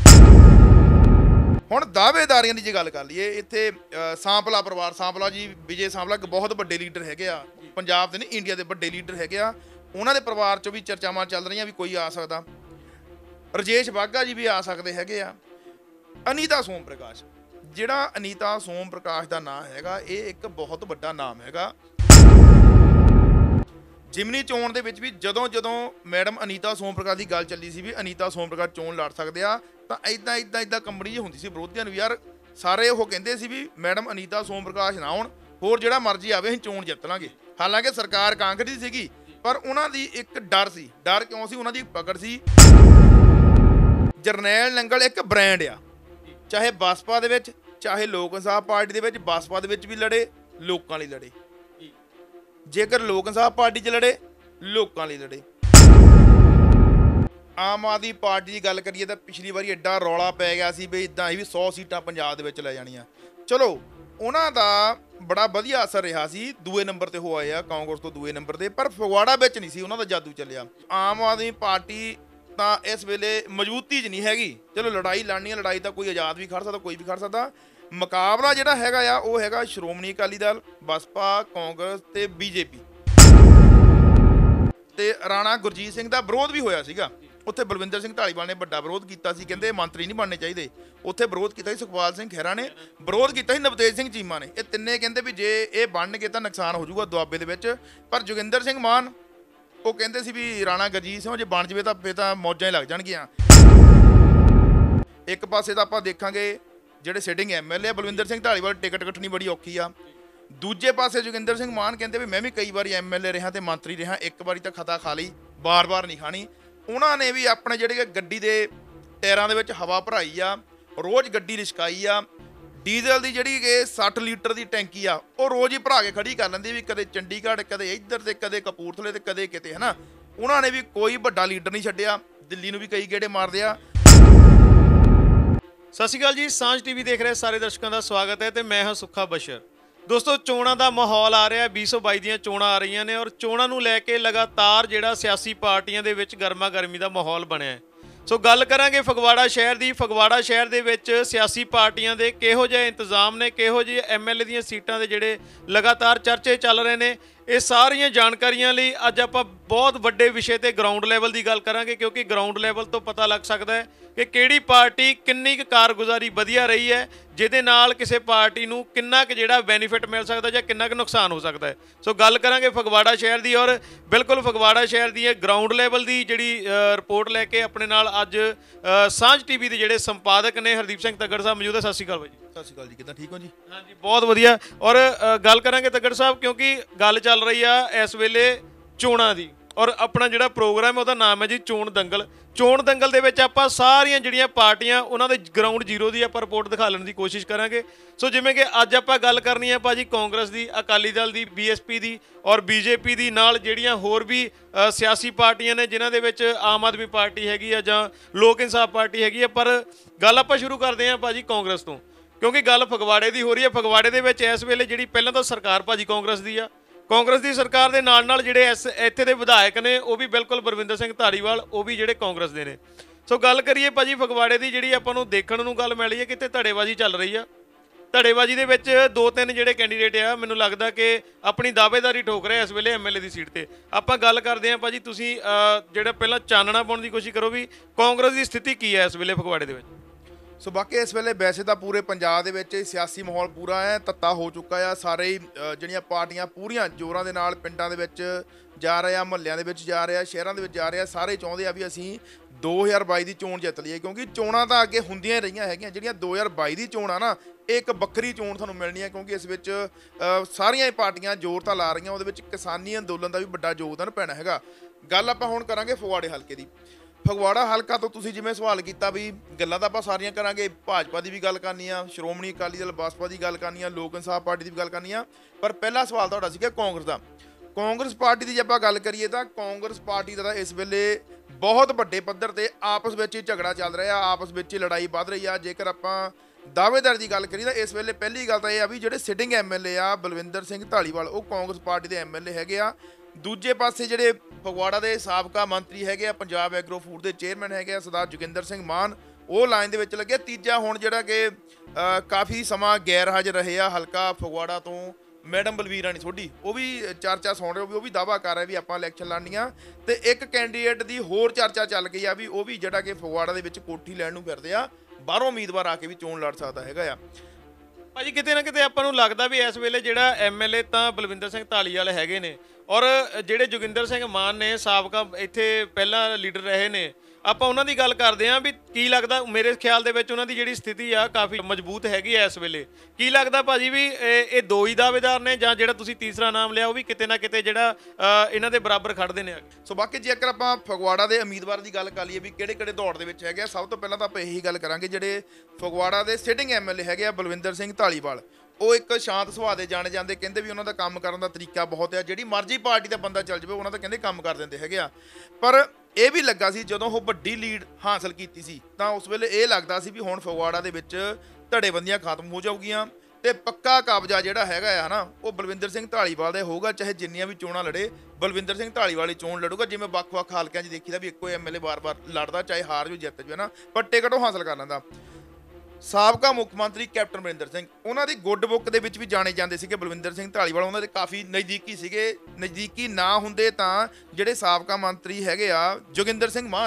Speaker 1: ਹੁਣ ਦਾਅਵੇਦਾਰੀਆਂ ਦੀ ਜੇ ਗੱਲ ਕਰ ਲਈਏ, ਇੱਥੇ ਸਾਂਪਲਾ ਪਰਿਵਾਰ, ਸਾਂਪਲਾ ਜੀ ਵਿਜੇ ਸਾਂਪਲਾ ਇੱਕ ਬਹੁਤ ਵੱਡੇ ਲੀਡਰ ਹੈਗੇ ਆ, ਪੰਜਾਬ ਦੇ ਨਹੀਂ ਇੰਡੀਆ ਦੇ ਵੱਡੇ ਲੀਡਰ ਹੈਗੇ ਆ। ਉਹਨਾਂ ਦੇ ਪਰਿਵਾਰ 'ਚੋਂ ਵੀ ਚਰਚਾਵਾਂ ਚੱਲ ਰਹੀਆਂ ਵੀ ਕੋਈ ਆ ਸਕਦਾ। ਰਜੇਸ਼ ਬਾਘਾ ਜੀ ਵੀ ਆ ਸਕਦੇ ਹੈਗੇ ਆ। ਅਨੀਤਾ ਸੋਮ ਪ੍ਰਕਾਸ਼, ਜਿਹੜਾ ਅਨੀਤਾ ਸੋਮ ਪ੍ਰਕਾਸ਼ ਦਾ ਨਾਮ ਹੈਗਾ, ਇਹ ਇੱਕ ਬਹੁਤ ਵੱਡਾ ਨਾਮ ਹੈਗਾ। ਜਿਮਨੀ ਚੋਣ ਦੇ ਵਿੱਚ ਵੀ ਜਦੋਂ ਜਦੋਂ ਮੈਡਮ ਅਨੀਤਾ ਸੋਮ ਪ੍ਰਕਾਸ਼ ਦੀ ਗੱਲ ਚੱਲੀ ਸੀ ਵੀ ਅਨੀਤਾ ਸੋਮ ਪ੍ਰਕਾਸ਼ ਚੋਣ ਲੜ ਸਕਦੇ ਆ, ਤਾਂ ਇੱਦਾਂ ਇੱਦਾਂ ਇੱਦਾਂ ਕੰਬਣੀ ਜਿਹੀ ਹੁੰਦੀ ਸੀ ਵਿਰੋਧੀਆਂ ਨੂੰ। ਯਾਰ ਸਾਰੇ ਉਹ ਕਹਿੰਦੇ ਸੀ ਵੀ ਮੈਡਮ ਅਨੀਤਾ ਸੋਮ ਪ੍ਰਕਾਸ਼ ਨਾ ਆਉਣ, ਹੋਰ ਜਿਹੜਾ ਮਰਜ਼ੀ ਆਵੇ ਅਸੀਂ ਚੋਣ ਜਿੱਤ ਲਾਂਗੇ। ਹਾਲਾਂਕਿ ਸਰਕਾਰ ਕਾਂਗਰਸ ਦੀ ਸੀਗੀ, ਪਰ ਉਹਨਾਂ ਦੀ ਇੱਕ ਡਰ ਸੀ। ਡਰ ਕਿਉਂ ਸੀ? ਉਹਨਾਂ ਦੀ ਪਕੜ ਸੀ। ਜਰਨੈਲ ਨੰਗਲ ਇੱਕ ਬ੍ਰਾਂਡ ਆ, ਚਾਹੇ ਬਸਪਾ ਦੇ ਵਿੱਚ, ਚਾਹੇ ਲੋਕ ਇਨਸਾਫ ਪਾਰਟੀ ਦੇ ਵਿੱਚ। ਬਸਪਾ ਦੇ ਵਿੱਚ ਵੀ ਲੜੇ, ਲੋਕਾਂ ਲਈ ਲੜੇ। ਜੇਕਰ ਲੋਕ ਇਨਸਾਫ ਪਾਰਟੀ 'ਚ ਲੜੇ, ਲੋਕਾਂ ਲਈ ਲੜੇ। ਆਮ ਆਦਮੀ ਪਾਰਟੀ ਦੀ ਗੱਲ ਕਰੀਏ ਤਾਂ ਪਿਛਲੀ ਵਾਰੀ ਐਡਾ ਰੌਲਾ ਪੈ ਗਿਆ ਸੀ ਵੀ ਇੱਦਾਂ ਹੀ ਵੀ ਸੌ ਸੀਟਾਂ ਪੰਜਾਬ ਦੇ ਵਿੱਚ ਲੈ ਜਾਣੀਆਂ। ਚਲੋ ਉਹਨਾਂ ਦਾ ਬੜਾ ਵਧੀਆ ਅਸਰ ਰਿਹਾ ਸੀ, ਦੂਏ ਨੰਬਰ ਤੇ ਹੋ ਆਏ ਆ ਕਾਂਗਰਸ ਤੋਂ ਦੂਏ ਨੰਬਰ ਤੇ। ਪਰ ਫਗਵਾੜਾ ਵਿੱਚ ਨਹੀਂ ਸੀ ਉਹਨਾਂ ਦਾ ਜਾਦੂ ਚੱਲਿਆ। ਆਮ ਆਦਮੀ ਪਾਰਟੀ ਤਾਂ ਇਸ ਵੇਲੇ ਮਜ਼ਬੂਤੀ 'ਚ ਨਹੀਂ ਹੈਗੀ। ਚਲੋ ਲੜਾਈ ਲੜਨੀ ਹੈ, ਲੜਾਈ ਤਾਂ ਕੋਈ ਆਜ਼ਾਦ ਵੀ ਖੜ ਸਕਦਾ, ਕੋਈ ਵੀ ਖੜ ਸਕਦਾ। ਮੁਕਾਬਲਾ ਜਿਹੜਾ ਹੈਗਾ ਆ ਉਹ ਹੈਗਾ ਸ਼੍ਰੋਮਣੀ ਅਕਾਲੀ ਦਲ, ਬਸਪਾ, ਕਾਂਗਰਸ ਤੇ ਬੀਜੇਪੀ। ਤੇ ਰਾਣਾ ਗੁਰਜੀਤ ਸਿੰਘ ਦਾ ਵਿਰੋਧ ਵੀ ਹੋਇਆ ਸੀਗਾ, ਉੱਥੇ ਬਲਵਿੰਦਰ ਸਿੰਘ ਢਾਲੀਵਾਲ ਨੇ ਵੱਡਾ ਵਿਰੋਧ ਕੀਤਾ ਸੀ, ਕਹਿੰਦੇ ਮੰਤਰੀ ਨਹੀਂ ਬਣਨੇ ਚਾਹੀਦੇ। ਉੱਥੇ ਵਿਰੋਧ ਕੀਤਾ ਸੀ ਸੁਖਪਾਲ ਸਿੰਘ ਖਹਿਰਾ ਨੇ, ਵਿਰੋਧ ਕੀਤਾ ਸੀ ਨਵਤੇਜ ਸਿੰਘ ਚੀਮਾ ਨੇ। ਇਹ ਤਿੰਨੇ ਕਹਿੰਦੇ ਵੀ ਜੇ ਇਹ ਬਣਨਗੇ ਤਾਂ ਨੁਕਸਾਨ ਹੋ ਜਾਊਗਾ ਦੁਆਬੇ ਦੇ ਵਿੱਚ। ਪਰ ਜੋਗਿੰਦਰ ਸਿੰਘ ਮਾਨ ਉਹ ਕਹਿੰਦੇ ਸੀ ਵੀ ਰਾਣਾ ਗੁਰਜੀਤ ਸਿੰਘ ਜੇ ਬਣ ਜਾਵੇ ਤਾਂ ਫਿਰ ਤਾਂ ਮੌਜਾਂ ਹੀ ਲੱਗ ਜਾਣਗੀਆਂ। ਇੱਕ ਪਾਸੇ ਤਾਂ ਆਪਾਂ ਦੇਖਾਂਗੇ ਜਿਹੜੇ sitting M L A Balwinder Singh Dhaliwal ticket ਕੱਟਣੀ ਬੜੀ ਔਖੀ ਆ। ਦੂਜੇ ਪਾਸੇ ਜੋਗਿੰਦਰ ਸਿੰਘ ਮਾਨ ਕਹਿੰਦੇ ਵੀ ਮੈਂ ਵੀ ਕਈ ਵਾਰੀ ਐਮ ਐਲ ਏ ਰਿਹਾ ਤੇ ਮੰਤਰੀ ਰਿਹਾ, ਇੱਕ ਵਾਰੀ ਤਾਂ ਖਤਾ ਖਾ ਲਈ, ਬਾਰ-ਬਾਰ ਨਹੀਂ ਖਾਣੀ। ਉਹਨਾਂ ਨੇ ਵੀ ਆਪਣੇ ਜਿਹੜੇ ਗੱਡੀ ਦੇ ਟਾਇਰਾਂ ਦੇ ਵਿੱਚ ਹਵਾ ਭਰਾਈ ਆ, ਰੋਜ਼ ਗੱਡੀ ਲਿਸ਼ਕਾਈ ਆ। ਡੀਜ਼ਲ ਦੀ ਜਿਹੜੀ ਕਿ ਸੱਠ ਲੀਟਰ ਦੀ ਟੈਂਕੀ ਆ ਉਹ ਰੋਜ਼ ਹੀ ਭਰਾ ਕੇ ਖੜੀ ਕਰ ਲੈਂਦੀ, ਵੀ ਕਦੇ ਚੰਡੀਗੜ੍ਹ, ਕਦੇ ਇੱਧਰ ਤੇ ਕਦੇ ਕਪੂਰਥਲੇ ਤੇ ਕਦੇ ਕਿਤੇ, ਹੈ ਨਾ। ਉਹਨਾਂ ਨੇ ਵੀ ਕੋਈ ਵੱਡਾ ਲੀਡਰ ਨਹੀਂ ਛੱਡਿਆ, ਦਿੱਲੀ ਨੂੰ ਵੀ ਕਈ ਗੇੜੇ ਮਾਰਦੇ ਆ।
Speaker 2: ਸਤਿ ਸ਼੍ਰੀ ਅਕਾਲ ਜੀ, ਸਾਂਝ ਟੀਵੀ ਦੇਖ ਰਹੇ ਸਾਰੇ ਦਰਸ਼ਕਾਂ ਦਾ ਸਵਾਗਤ ਹੈ ਤੇ ਮੈਂ ਹਾਂ ਸੁੱਖਾ ਬਸ਼ਰ। ਦੋਸਤੋ, ਚੋਣਾਂ ਦਾ ਮਾਹੌਲ ਆ ਰਿਹਾ, ਵੀਹ ਸੌ ਬਾਈ ਦੀਆਂ ਚੋਣਾਂ ਆ ਰਹੀਆਂ ਨੇ ਔਰ ਚੋਣਾਂ ਨੂੰ ਲੈ ਕੇ ਲਗਾਤਾਰ ਜਿਹੜਾ ਸਿਆਸੀ ਪਾਰਟੀਆਂ ਦੇ ਵਿੱਚ ਗਰਮਾ ਗਰਮੀ ਦਾ ਮਾਹੌਲ ਬਣਿਆ ਹੈ। ਸੋ ਗੱਲ ਕਰਾਂਗੇ ਫਗਵਾੜਾ ਸ਼ਹਿਰ ਦੀ। ਫਗਵਾੜਾ ਸ਼ਹਿਰ ਦੇ ਵਿੱਚ ਸਿਆਸੀ ਪਾਰਟੀਆਂ ਦੇ ਕਿਹੋ ਜਿਹੇ ਇੰਤਜ਼ਾਮ ਨੇ, ਕਿਹੋ ਜਿਹੇ ਐਮ ਐਲ ਏ ਦੀਆਂ ਸੀਟਾਂ ਦੇ ਜਿਹੜੇ ਲਗਾਤਾਰ ਚਰਚੇ ਚੱਲ ਰਹੇ ਨੇ, ਇਹ ਸਾਰੀਆਂ ਜਾਣਕਾਰੀਆਂ ਲਈ ਅੱਜ ਆਪਾਂ ਬਹੁਤ ਵੱਡੇ ਵਿਸ਼ੇ ਤੇ ਗਰਾਊਂਡ ਲੈਵਲ ਦੀ ਗੱਲ ਕਰਾਂਗੇ, ਕਿਉਂਕਿ ਗਰਾਊਂਡ ਲੈਵਲ ਤੋਂ ਪਤਾ ਲੱਗ ਸਕਦਾ ਹੈ ਕਿ ਕਿਹੜੀ ਪਾਰਟੀ ਕਿੰਨੀ ਕੁ ਕਾਰਗੁਜ਼ਾਰੀ ਵਧੀਆ ਰਹੀ ਹੈ, ਜਿਹਦੇ ਨਾਲ ਕਿਸੇ ਪਾਰਟੀ ਨੂੰ ਕਿੰਨਾ ਕੁ ਜਿਹੜਾ ਬੈਨੀਫਿਟ ਮਿਲ ਸਕਦਾ ਜਾਂ ਕਿੰਨਾ ਕੁ ਨੁਕਸਾਨ ਹੋ ਸਕਦਾ ਹੈ। ਸੋ ਗੱਲ ਕਰਾਂਗੇ ਫਗਵਾੜਾ ਸ਼ਹਿਰ ਦੀ ਔਰ ਬਿਲਕੁਲ ਫਗਵਾੜਾ ਸ਼ਹਿਰ ਦੀ ਇਹ ਗਰਾਊਂਡ ਲੈਵਲ ਦੀ ਜਿਹੜੀ ਰਿਪੋਰਟ ਲੈ ਕੇ ਆਪਣੇ ਨਾਲ ਅੱਜ ਸਾਂਝ ਟੀਵੀ ਦੇ ਜਿਹੜੇ ਸੰਪਾਦਕ ਨੇ ਹਰਦੀਪ ਸਿੰਘ ਤੱਗੜ ਸਾਹਿਬ ਮੌਜੂਦ ਹੈ। ਸਤਿ ਸ਼੍ਰੀ ਅਕਾਲ ਬਾਈ ਜੀ।
Speaker 1: ਸਤਿ ਸ਼੍ਰੀ ਅਕਾਲ ਜੀ, ਕਿੱਦਾਂ, ਠੀਕ ਹੋ ਜੀ?
Speaker 2: ਹਾਂਜੀ, ਬਹੁਤ ਵਧੀਆ। ਔਰ ਗੱਲ ਕਰਾਂਗੇ ਤੱਗੜ ਸਾਹਿਬ, ਕਿਉਂਕਿ ਗੱਲ ਚੱਲ ਰਹੀ ਆ ਇਸ ਵੇਲੇ ਚੋਣਾਂ ਦੀ ਔਰ ਆਪਣਾ ਜਿਹੜਾ ਪ੍ਰੋਗਰਾਮ ਹੈ ਉਹਦਾ ਨਾਮ ਹੈ ਜੀ ਚੋਣ ਦੰਗਲ। ਚੋਣ ਦੰਗਲ ਦੇ ਵਿੱਚ ਆਪਾਂ ਸਾਰੀਆਂ ਜਿਹੜੀਆਂ ਪਾਰਟੀਆਂ ਉਹਨਾਂ ਦੇ ਗਰਾਊਂਡ ਜ਼ੀਰੋ ਦੀ ਆਪਾਂ ਰਿਪੋਰਟ ਦਿਖਾ ਲੈਣ ਦੀ ਕੋਸ਼ਿਸ਼ ਕਰਾਂਗੇ। ਸੋ ਜਿਵੇਂ ਕਿ ਅੱਜ ਆਪਾਂ ਗੱਲ ਕਰਨੀ ਹੈ ਭਾਜੀ ਕਾਂਗਰਸ ਦੀ, ਅਕਾਲੀ ਦਲ ਦੀ, ਬੀ ਐਸ ਪੀ ਦੀ ਔਰ ਬੀ ਜੇ ਪੀ ਦੀ, ਨਾਲ ਜਿਹੜੀਆਂ ਹੋਰ ਵੀ ਸਿਆਸੀ ਪਾਰਟੀਆਂ ਨੇ ਜਿਨ੍ਹਾਂ ਦੇ ਵਿੱਚ ਆਮ ਆਦਮੀ ਪਾਰਟੀ ਹੈਗੀ ਆ ਜਾਂ ਲੋਕ ਇਨਸਾਫ ਪਾਰਟੀ ਹੈਗੀ ਆ। ਪਰ ਗੱਲ ਆਪਾਂ ਸ਼ੁਰੂ ਕਰਦੇ ਹਾਂ ਭਾਜੀ ਕਾਂਗਰਸ ਤੋਂ, ਕਿਉਂਕਿ ਗੱਲ ਫਗਵਾੜੇ ਦੀ ਹੋ ਰਹੀ ਹੈ। ਫਗਵਾੜੇ ਦੇ ਵਿੱਚ ਇਸ ਵੇਲੇ ਜਿਹੜੀ ਪਹਿਲਾਂ ਤਾਂ ਸਰਕਾਰ ਭਾਜੀ ਕਾਂਗਰਸ ਦੀ ਆ, ਕਾਂਗਰਸ ਦੀ ਸਰਕਾਰ ਦੇ ਨਾਲ ਨਾਲ ਜਿਹੜੇ ਇਸ ਇੱਥੇ ਦੇ ਵਿਧਾਇਕ ਨੇ ਉਹ ਵੀ ਬਿਲਕੁਲ ਬਲਵਿੰਦਰ ਸਿੰਘ ਧਾਲੀਵਾਲ, ਉਹ ਵੀ ਜਿਹੜੇ ਕਾਂਗਰਸ ਦੇ ਨੇ। ਸੋ ਗੱਲ ਕਰੀਏ ਭਾਜੀ ਫਗਵਾੜੇ ਦੀ, ਜਿਹੜੀ ਆਪਾਂ ਨੂੰ ਦੇਖਣ ਨੂੰ ਗੱਲ ਮਿਲੀ ਹੈ ਕਿ ਇੱਥੇ ਧੜੇਬਾਜ਼ੀ ਚੱਲ ਰਹੀ ਆ। ਧੜੇਬਾਜ਼ੀ ਦੇ ਵਿੱਚ ਦੋ ਤਿੰਨ ਜਿਹੜੇ ਕੈਂਡੀਡੇਟ ਆ, ਮੈਨੂੰ ਲੱਗਦਾ ਕਿ ਆਪਣੀ ਦਾਅਵੇਦਾਰੀ ਠੋਕ ਰਹੇ ਇਸ ਵੇਲੇ ਐਮ ਐਲ ਏ ਦੀ ਸੀਟ ਤੇ। ਆਪਾਂ ਗੱਲ ਕਰਦੇ ਹਾਂ ਭਾਜੀ, ਤੁਸੀਂ ਜਿਹੜਾ ਪਹਿਲਾਂ ਚਾਨਣਾ ਪਾਉਣ ਦੀ ਕੋਸ਼ਿਸ਼ ਕਰੋ ਵੀ ਕਾਂਗਰਸ ਦੀ ਸਥਿਤੀ ਕੀ ਹੈ ਇਸ ਵੇਲੇ ਫਗਵਾੜੇ ਦੇ ਵਿੱਚ।
Speaker 1: ਸੋ ਬਾਕੀ ਇਸ ਵੇਲੇ ਵੈਸੇ ਤਾਂ ਪੂਰੇ ਪੰਜਾਬ ਦੇ ਵਿੱਚ ਸਿਆਸੀ ਮਾਹੌਲ ਪੂਰਾ ਹੈ ਤੱਤਾ ਹੋ ਚੁੱਕਾ ਆ। ਸਾਰੇ ਹੀ ਜਿਹੜੀਆਂ ਪਾਰਟੀਆਂ ਪੂਰੀਆਂ ਜ਼ੋਰਾਂ ਦੇ ਨਾਲ ਪਿੰਡਾਂ ਦੇ ਵਿੱਚ ਜਾ ਰਹੇ ਆ, ਮੁਹੱਲਿਆਂ ਦੇ ਵਿੱਚ ਜਾ ਰਹੇ ਆ, ਸ਼ਹਿਰਾਂ ਦੇ ਵਿੱਚ ਜਾ ਰਹੇ ਆ। ਸਾਰੇ ਚਾਹੁੰਦੇ ਆ ਵੀ ਅਸੀਂ ਦੋ ਹਜ਼ਾਰ ਬਾਈ ਦੀ ਚੋਣ ਜਿੱਤ ਲਈਏ, ਕਿਉਂਕਿ ਚੋਣਾਂ ਤਾਂ ਅੱਗੇ ਹੁੰਦੀਆਂ ਰਹੀਆਂ ਹੈਗੀਆਂ। ਜਿਹੜੀਆਂ ਦੋ ਹਜ਼ਾਰ ਬਾਈ ਦੀ ਚੋਣ ਆ ਨਾ, ਇਹ ਇੱਕ ਵੱਖਰੀ ਚੋਣ ਤੁਹਾਨੂੰ ਮਿਲਣੀ ਹੈ, ਕਿਉਂਕਿ ਇਸ ਵਿੱਚ ਸਾਰੀਆਂ ਹੀ ਪਾਰਟੀਆਂ ਜ਼ੋਰ ਤਾਂ ਲਾ ਰਹੀਆਂ। ਉਹਦੇ ਵਿੱਚ ਕਿਸਾਨੀ ਅੰਦੋਲਨ ਦਾ ਵੀ ਵੱਡਾ ਯੋਗਦਾਨ ਪੈਣਾ ਹੈਗਾ। ਗੱਲ ਆਪਾਂ ਹੁਣ ਕਰਾਂਗੇ ਫਗਵਾੜੇ ਹਲਕੇ ਦੀ। ਫਗਵਾੜਾ ਹਲਕਾ ਤੋਂ ਤੁਸੀਂ ਜਿਵੇਂ ਸਵਾਲ ਕੀਤਾ ਵੀ ਗੱਲਾਂ ਤਾਂ ਆਪਾਂ ਸਾਰੀਆਂ ਕਰਾਂਗੇ, ਭਾਜਪਾ ਦੀ ਵੀ ਗੱਲ ਕਰਨੀ ਆ, ਸ਼੍ਰੋਮਣੀ ਅਕਾਲੀ ਦਲ ਬਸਪਾ ਦੀ ਗੱਲ ਕਰਨੀ ਆ, ਲੋਕ ਇਨਸਾਫ ਪਾਰਟੀ ਦੀ ਵੀ ਗੱਲ ਕਰਨੀ ਆ। ਪਰ ਪਹਿਲਾ ਸਵਾਲ ਤੁਹਾਡਾ ਸੀਗਾ ਕਾਂਗਰਸ ਦਾ। ਕਾਂਗਰਸ ਪਾਰਟੀ ਦੀ ਜੇ ਆਪਾਂ ਗੱਲ ਕਰੀਏ ਤਾਂ ਕਾਂਗਰਸ ਪਾਰਟੀ ਦਾ ਤਾਂ ਇਸ ਵੇਲੇ ਬਹੁਤ ਵੱਡੇ ਪੱਧਰ ਤੇ ਆਪਸ ਵਿੱਚ ਹੀ ਝਗੜਾ ਚੱਲ ਰਿਹਾ, ਆਪਸ ਵਿੱਚ ਹੀ ਲੜਾਈ ਵੱਧ ਰਹੀ ਆ। ਜੇਕਰ ਆਪਾਂ ਦਾਅਵੇਦਾਰ ਦੀ ਗੱਲ ਕਰੀਏ ਤਾਂ ਇਸ ਵੇਲੇ ਪਹਿਲੀ ਗੱਲ ਤਾਂ ਇਹ ਆ ਵੀ ਜਿਹੜੇ ਸਿਟਿੰਗ ਐਮ ਐਲ ਏ ਆ ਬਲਵਿੰਦਰ ਸਿੰਘ ਢਾਲੀਵਾਲ, ਉਹ ਕਾਂਗਰਸ ਪਾਰਟੀ ਦੇ ਐਮ ਐਲ ਏ ਹੈਗੇ ਆ। ਦੂਜੇ ਪਾਸੇ ਜਿਹੜੇ ਫਗਵਾੜਾ ਦੇ ਸਾਬਕਾ ਮੰਤਰੀ ਹੈਗੇ ਆ, ਪੰਜਾਬ ਐਗਰੋ ਫੂਡ ਦੇ ਚੇਅਰਮੈਨ ਹੈਗੇ ਆ ਸਰਦਾਰ ਜੋਗਿੰਦਰ ਸਿੰਘ ਮਾਨ, ਉਹ ਲਾਈਨ ਦੇ ਵਿੱਚ ਲੱਗੇ। ਤੀਜਾ ਹੁਣ ਜਿਹੜਾ ਕਿ ਕਾਫੀ ਸਮਾਂ ਗੈਰ ਹਾਜ਼ਰ ਰਹੇ ਆ ਹਲਕਾ ਫਗਵਾੜਾ ਤੋਂ ਮੈਡਮ ਬਲਵੀਰ ਰਾਣੀ ਸੋਢੀ, ਉਹ ਵੀ ਚਰਚਾ ਸੁਣ ਰਹੇ ਹੋ ਵੀ ਉਹ ਵੀ ਦਾਅਵਾ ਕਰ ਰਹੇ ਵੀ ਆਪਾਂ ਇਲੈਕਸ਼ਨ ਲੜਨੀਆਂ। ਤੇ ਇੱਕ ਕੈਂਡੀਡੇਟ ਦੀ ਹੋਰ ਚਰਚਾ ਚੱਲ ਗਈ ਆ ਵੀ ਉਹ ਵੀ ਜਿਹੜਾ ਕਿ ਫਗਵਾੜਾ ਦੇ ਵਿੱਚ ਕੋਠੀ ਲੈਣ ਨੂੰ ਫਿਰਦੇ ਆ, ਬਾਹਰੋਂ ਉਮੀਦਵਾਰ ਆ ਕੇ ਵੀ ਚੋਣ ਲੜ ਸਕਦਾ ਹੈਗਾ ਆ।
Speaker 2: ਭਾਜੀ ਕਿਤੇ ਨਾ ਕਿਤੇ ਆਪਾਂ ਨੂੰ ਲੱਗਦਾ ਵੀ ਇਸ ਵੇਲੇ ਜਿਹੜਾ ਐਮ ਐਲ ਏ ਤਾਂ ਬਲਵਿੰਦਰ ਸਿੰਘ ਧਾਲੀਵਾਲ ਹੈਗੇ ਨੇ ਔਰ ਜਿਹੜੇ ਜੋਗਿੰਦਰ ਸਿੰਘ ਮਾਨ ਨੇ ਸਾਬਕਾ ਇੱਥੇ ਪਹਿਲਾਂ ਲੀਡਰ ਰਹੇ ਨੇ, ਆਪਾਂ ਉਹਨਾਂ ਦੀ ਗੱਲ ਕਰਦੇ ਹਾਂ ਵੀ ਕੀ ਲੱਗਦਾ, ਮੇਰੇ ਖਿਆਲ ਦੇ ਵਿੱਚ ਉਹਨਾਂ ਦੀ ਜਿਹੜੀ ਸਥਿਤੀ ਆ ਕਾਫੀ ਮਜ਼ਬੂਤ ਹੈਗੀ ਆ ਇਸ ਵੇਲੇ। ਕੀ ਲੱਗਦਾ ਭਾਜੀ ਵੀ ਇਹ ਦੋ ਹੀ ਦਾਅਵੇਦਾਰ ਨੇ ਜਾਂ ਜਿਹੜਾ ਤੁਸੀਂ ਤੀਸਰਾ ਨਾਮ ਲਿਆ ਉਹ ਵੀ ਕਿਤੇ ਨਾ ਕਿਤੇ ਜਿਹੜਾ ਇਹਨਾਂ ਦੇ ਬਰਾਬਰ ਖੜਦੇ ਨੇ?
Speaker 1: ਸੋ ਬਾਕੀ ਜੇਕਰ ਆਪਾਂ ਫਗਵਾੜਾ ਦੇ ਉਮੀਦਵਾਰ ਦੀ ਗੱਲ ਕਰ ਲਈਏ ਵੀ ਕਿਹੜੇ ਕਿਹੜੇ ਦੌੜ ਦੇ ਵਿੱਚ ਹੈਗੇ ਆ, ਸਭ ਤੋਂ ਪਹਿਲਾਂ ਤਾਂ ਆਪਾਂ ਇਹੀ ਗੱਲ ਕਰਾਂਗੇ ਜਿਹੜੇ ਫਗਵਾੜਾ ਦੇ ਸਿਟਿੰਗ ਐਮ ਐਲ ਏ ਹੈਗੇ ਆ ਬਲਵਿੰਦਰ ਸਿੰਘ ਧਾਲੀਵਾਲ। ਉਹ ਇੱਕ ਸ਼ਾਂਤ ਸੁਭਾਅ ਦੇ ਜਾਣੇ ਜਾਂਦੇ, ਕਹਿੰਦੇ ਵੀ ਉਹਨਾਂ ਦਾ ਕੰਮ ਕਰਨ ਦਾ ਤਰੀਕਾ ਬਹੁਤ ਆ, ਜਿਹੜੀ ਮਰਜ਼ੀ ਪਾਰਟੀ ਦਾ ਬੰਦਾ ਚੱਲ ਜਾਵੇ ਉਹਨਾਂ ਦਾ ਕਹਿੰਦੇ ਕੰਮ ਕਰ ਦਿੰਦੇ ਹੈਗੇ ਆ। ਪਰ ਇਹ ਵੀ ਲੱਗਾ ਸੀ ਜਦੋਂ ਉਹ ਵੱਡੀ ਲੀਡ ਹਾਸਲ ਕੀਤੀ ਸੀ ਤਾਂ ਉਸ ਵੇਲੇ ਇਹ ਲੱਗਦਾ ਸੀ ਵੀ ਹੁਣ ਫਗਵਾੜਾ ਦੇ ਵਿੱਚ ਧੜੇਬੰਦੀਆਂ ਖਤਮ ਹੋ ਜਾਊਗੀਆਂ ਤੇ ਪੱਕਾ ਕਬਜ਼ਾ ਜਿਹੜਾ ਹੈਗਾ ਆ ਨਾ ਉਹ ਬਲਵਿੰਦਰ ਸਿੰਘ ਧਾਲੀਵਾਲ ਦਾ ਹੋਊਗਾ। ਚਾਹੇ ਜਿੰਨੀਆਂ ਵੀ ਚੋਣਾਂ ਲੜੇ ਬਲਵਿੰਦਰ ਸਿੰਘ ਧਾਲੀਵਾਲ ਹੀ ਚੋਣ ਲੜੂਗਾ। ਜਿਵੇਂ ਵੱਖ-ਵੱਖ ਹਲਕਿਆਂ 'ਚ ਦੇਖੀਦਾ ਵੀ ਇੱਕੋ ਐਮ ਐਲ ਏ ਵਾਰ-ਵਾਰ ਲੜਦਾ, ਚਾਹੇ ਹਾਰ ਵੀ ਜਿੱਤ ਜਾਵੇ ਨਾ, ਪਰ ਟਿਕਟ ਉਹ ਹਾਸਲ ਕਰ ਲੈਂਦਾ। ਸਾਬਕਾ ਮੁੱਖ ਮੰਤਰੀ ਕੈਪਟਨ ਅਮਰਿੰਦਰ ਸਿੰਘ, ਉਹਨਾਂ ਦੀ ਗੁੱਡ ਬੁੱਕ ਦੇ ਵਿੱਚ ਵੀ ਜਾਣੇ ਜਾਂਦੇ ਸੀਗੇ ਬਲਵਿੰਦਰ ਸਿੰਘ ਧਾਲੀਵਾਲ, ਉਹਨਾਂ ਦੇ ਕਾਫੀ ਨਜ਼ਦੀਕੀ ਸੀਗੇ। ਨਜ਼ਦੀਕੀ ਨਾ ਹੁੰਦੇ ਤਾਂ ਜਿਹੜੇ ਸਾਬਕਾ ਮੰਤਰੀ ਹੈਗੇ ਆ ਜੋਗਿੰਦਰ ਸਿੰਘ ਮਾਨ,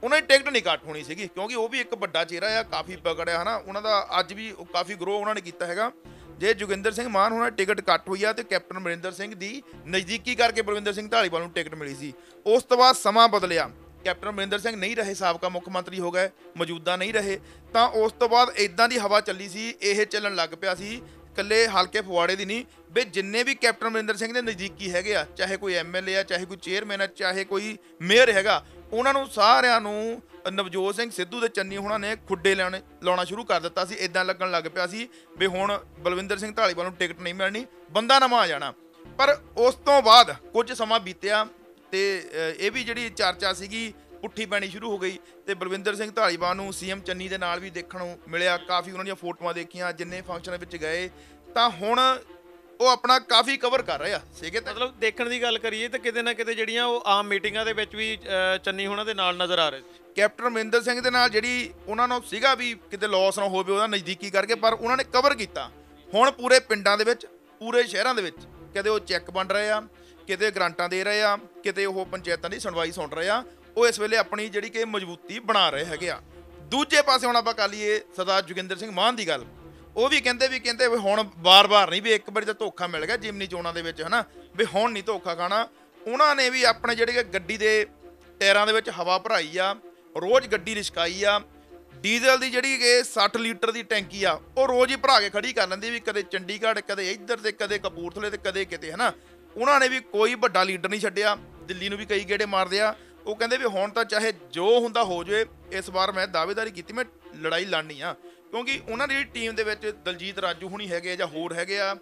Speaker 1: ਉਹਨਾਂ ਦੀ ਟਿਕਟ ਨਹੀਂ ਕੱਟ ਹੋਣੀ ਸੀਗੀ, ਕਿਉਂਕਿ ਉਹ ਵੀ ਇੱਕ ਵੱਡਾ ਚਿਹਰਾ ਆ, ਕਾਫੀ ਪਕੜਿਆ ਹੈ ਨਾ ਉਹਨਾਂ ਦਾ, ਅੱਜ ਵੀ ਉਹ ਕਾਫੀ ਗਰੋ ਉਹਨਾਂ ਨੇ ਕੀਤਾ ਹੈਗਾ। ਜੇ ਜੋਗਿੰਦਰ ਸਿੰਘ ਮਾਨ ਉਹਨਾਂ ਦੀ ਟਿਕਟ ਕੱਟ ਹੋਈ ਆ ਤੇ ਕੈਪਟਨ ਅਮਰਿੰਦਰ ਸਿੰਘ ਦੀ ਨਜ਼ਦੀਕੀ ਕਰਕੇ ਬਲਵਿੰਦਰ ਸਿੰਘ ਧਾਲੀਵਾਲ ਨੂੰ ਟਿਕਟ ਮਿਲੀ ਸੀ। ਉਸ ਤੋਂ ਬਾਅਦ ਸਮਾਂ ਬਦਲਿਆ, ਕੈਪਟਨ ਅਮਰਿੰਦਰ ਸਿੰਘ ਨਹੀਂ ਰਹੇ, ਸਾਬਕਾ ਮੁੱਖ ਮੰਤਰੀ ਹੋ ਗਏ, ਮੌਜੂਦਾ ਨਹੀਂ ਰਹੇ, ਤਾਂ ਉਸ ਤੋਂ ਬਾਅਦ ਇਦਾਂ ਦੀ ਹਵਾ ਚੱਲੀ ਸੀ, ਇਹ ਚੱਲਣ ਲੱਗ ਪਿਆ ਸੀ ਇਕੱਲੇ ਹਲਕੇ ਫਗਵਾੜੇ ਦੀ ਨਹੀਂ, ਵੀ ਜਿੰਨੇ ਵੀ ਕੈਪਟਨ ਅਮਰਿੰਦਰ ਸਿੰਘ ਦੇ ਨਜ਼ਦੀਕੀ ਹੈਗੇ ਆ, ਚਾਹੇ ਕੋਈ ਐਮ ਐਲ ਏ ਆ, ਚਾਹੇ ਕੋਈ ਚੇਅਰਮੈਨ ਆ, ਚਾਹੇ ਕੋਈ ਮੇਅਰ ਹੈਗਾ, ਉਹਨਾਂ ਨੂੰ ਸਾਰਿਆਂ ਨੂੰ ਨਵਜੋਤ ਸਿੰਘ ਸਿੱਧੂ ਦੇ ਚੰਨੀ ਹੋਣਾ ਨੇ ਖੁੱਡੇ ਲਾਉਣੇ ਲਾਉਣਾ ਸ਼ੁਰੂ ਕਰ ਦਿੱਤਾ ਸੀ। ਇਦਾਂ ਲੱਗਣ ਲੱਗ ਪਿਆ ਸੀ ਵੀ ਹੁਣ ਬਲਵਿੰਦਰ ਸਿੰਘ ਧਾਲੀਵਾਲ ਨੂੰ ਟਿਕਟ ਨਹੀਂ ਮਿਲਣੀ, ਬੰਦਾ ਨਵਾਂ ਆ ਜਾਣਾ। ਪਰ ਉਸ ਤੋਂ ਬਾਅਦ ਕੁਝ ਸਮਾਂ ਬੀਤਿਆ ਤੇ ਇਹ ਵੀ ਜਿਹੜੀ ਚਰਚਾ ਸੀਗੀ ਪੁੱਠੀ ਪੈਣੀ ਸ਼ੁਰੂ ਹੋ ਗਈ ਤੇ ਬਲਵਿੰਦਰ ਸਿੰਘ ਧਾਲੀਵਾਲ ਨੂੰ ਸੀਐਮ ਚੰਨੀ ਦੇ ਨਾਲ ਵੀ ਦੇਖਣ ਨੂੰ ਮਿਲਿਆ, ਕਾਫੀ ਉਹਨਾਂ ਦੀਆਂ ਫੋਟੋਆਂ ਦੇਖੀਆਂ, ਜਿੰਨੇ ਫੰਕਸ਼ਨਾਂ ਵਿੱਚ ਗਏ, ਤਾਂ ਹੁਣ ਉਹ ਆਪਣਾ ਕਾਫੀ ਕਵਰ ਕਰ ਰਹੇ ਆ ਸੀਗੇ।
Speaker 2: ਮਤਲਬ ਦੇਖਣ ਦੀ ਗੱਲ ਕਰੀਏ ਤਾਂ ਕਿਤੇ ਨਾ ਕਿਤੇ ਜਿਹੜੀਆਂ ਉਹ ਆਮ ਮੀਟਿੰਗਾਂ ਦੇ ਵਿੱਚ ਵੀ ਚੰਨੀ ਹੋਣਾ ਦੇ ਨਾਲ ਨਜ਼ਰ ਆ ਰਹੇ ਸੀ।
Speaker 1: ਕੈਪਟਨ ਅਮਰਿੰਦਰ ਸਿੰਘ ਦੇ ਨਾਲ ਜਿਹੜੀ ਉਹਨਾਂ ਨੂੰ ਸੀਗਾ ਵੀ ਕਿਤੇ ਲੋਸ ਨਾ ਹੋਵੇ ਉਹਦਾ ਨਜ਼ਦੀਕੀ ਕਰਕੇ, ਪਰ ਉਹਨਾਂ ਨੇ ਕਵਰ ਕੀਤਾ। ਹੁਣ ਪੂਰੇ ਪਿੰਡਾਂ ਦੇ ਵਿੱਚ, ਪੂਰੇ ਸ਼ਹਿਰਾਂ ਦੇ ਵਿੱਚ ਕਦੇ ਉਹ ਚੈੱਕ ਵੰਡ ਰਹੇ ਆ, ਕਿਤੇ ਗ੍ਰਾਂਟਾਂ ਦੇ ਰਹੇ ਆ, ਕਿਤੇ ਉਹ ਪੰਚਾਇਤਾਂ ਦੀ ਸੁਣਵਾਈ ਸੁਣ ਰਹੇ ਆ। ਉਹ ਇਸ ਵੇਲੇ ਆਪਣੀ ਜਿਹੜੀ ਕਿ ਮਜ਼ਬੂਤੀ ਬਣਾ ਰਹੇ ਹੈਗੇ ਆ। ਦੂਜੇ ਪਾਸੇ ਹੁਣ ਆਪਾਂ ਕਰ ਲਈਏ ਸਰਦਾਰ ਜੋਗਿੰਦਰ ਸਿੰਘ ਮਾਨ ਦੀ ਗੱਲ, ਉਹ ਵੀ ਕਹਿੰਦੇ ਵੀ ਕਹਿੰਦੇ ਵੀ ਹੁਣ ਬਾਰ-ਬਾਰ ਨਹੀਂ, ਵੀ ਇੱਕ ਵਾਰੀ ਤਾਂ ਧੋਖਾ ਮਿਲ ਗਿਆ ਜਿਮਨੀ ਚੋਣਾਂ ਦੇ ਵਿੱਚ ਹੈ ਨਾ, ਵੀ ਹੁਣ ਨਹੀਂ ਧੋਖਾ ਖਾਣਾ। ਉਹਨਾਂ ਨੇ ਵੀ ਆਪਣੇ ਜਿਹੜੇ ਕਿ ਗੱਡੀ ਦੇ ਟਾਇਰਾਂ ਦੇ ਵਿੱਚ ਹਵਾ ਭਰਾਈ ਆ, ਰੋਜ਼ ਗੱਡੀ ਰਿਸ਼ਕਾਈ ਆ, ਡੀਜ਼ਲ ਦੀ ਜਿਹੜੀ ਕਿ ਸੱਠ ਲੀਟਰ ਦੀ ਟੈਂਕੀ ਆ ਉਹ ਰੋਜ਼ ਹੀ ਭਰਾ ਕੇ ਖੜੀ ਕਰ ਲੈਂਦੀ, ਵੀ ਕਦੇ ਚੰਡੀਗੜ੍ਹ, ਕਦੇ ਇੱਧਰ ਤੇ ਕਦੇ ਕਪੂਰਥਲੇ ਤੇ ਕਦੇ ਕਿਤੇ ਹੈ ਨਾ। ਉਹਨਾਂ ਨੇ ਵੀ ਕੋਈ ਵੱਡਾ ਲੀਡਰ ਨਹੀਂ ਛੱਡਿਆ, ਦਿੱਲੀ ਨੂੰ ਵੀ ਕਈ ਗੇੜੇ ਮਾਰਦੇ ਆ। ਉਹ ਕਹਿੰਦੇ ਵੀ ਹੁਣ ਤਾਂ ਚਾਹੇ ਜੋ ਹੁੰਦਾ ਹੋ ਜਾਵੇ, ਇਸ ਵਾਰ ਮੈਂ ਦਾਅਵੇਦਾਰੀ ਕੀਤੀ, ਮੈਂ ਲੜਾਈ ਲੜਨੀ ਆ, ਕਿਉਂਕਿ ਉਹਨਾਂ ਦੀ ਟੀਮ ਦੇ ਵਿੱਚ ਦਲਜੀਤ ਰਾਜੂ ਹੁਣੀ ਹੈਗੇ ਜਾਂ ਹੋਰ ਹੈਗੇ ਆ।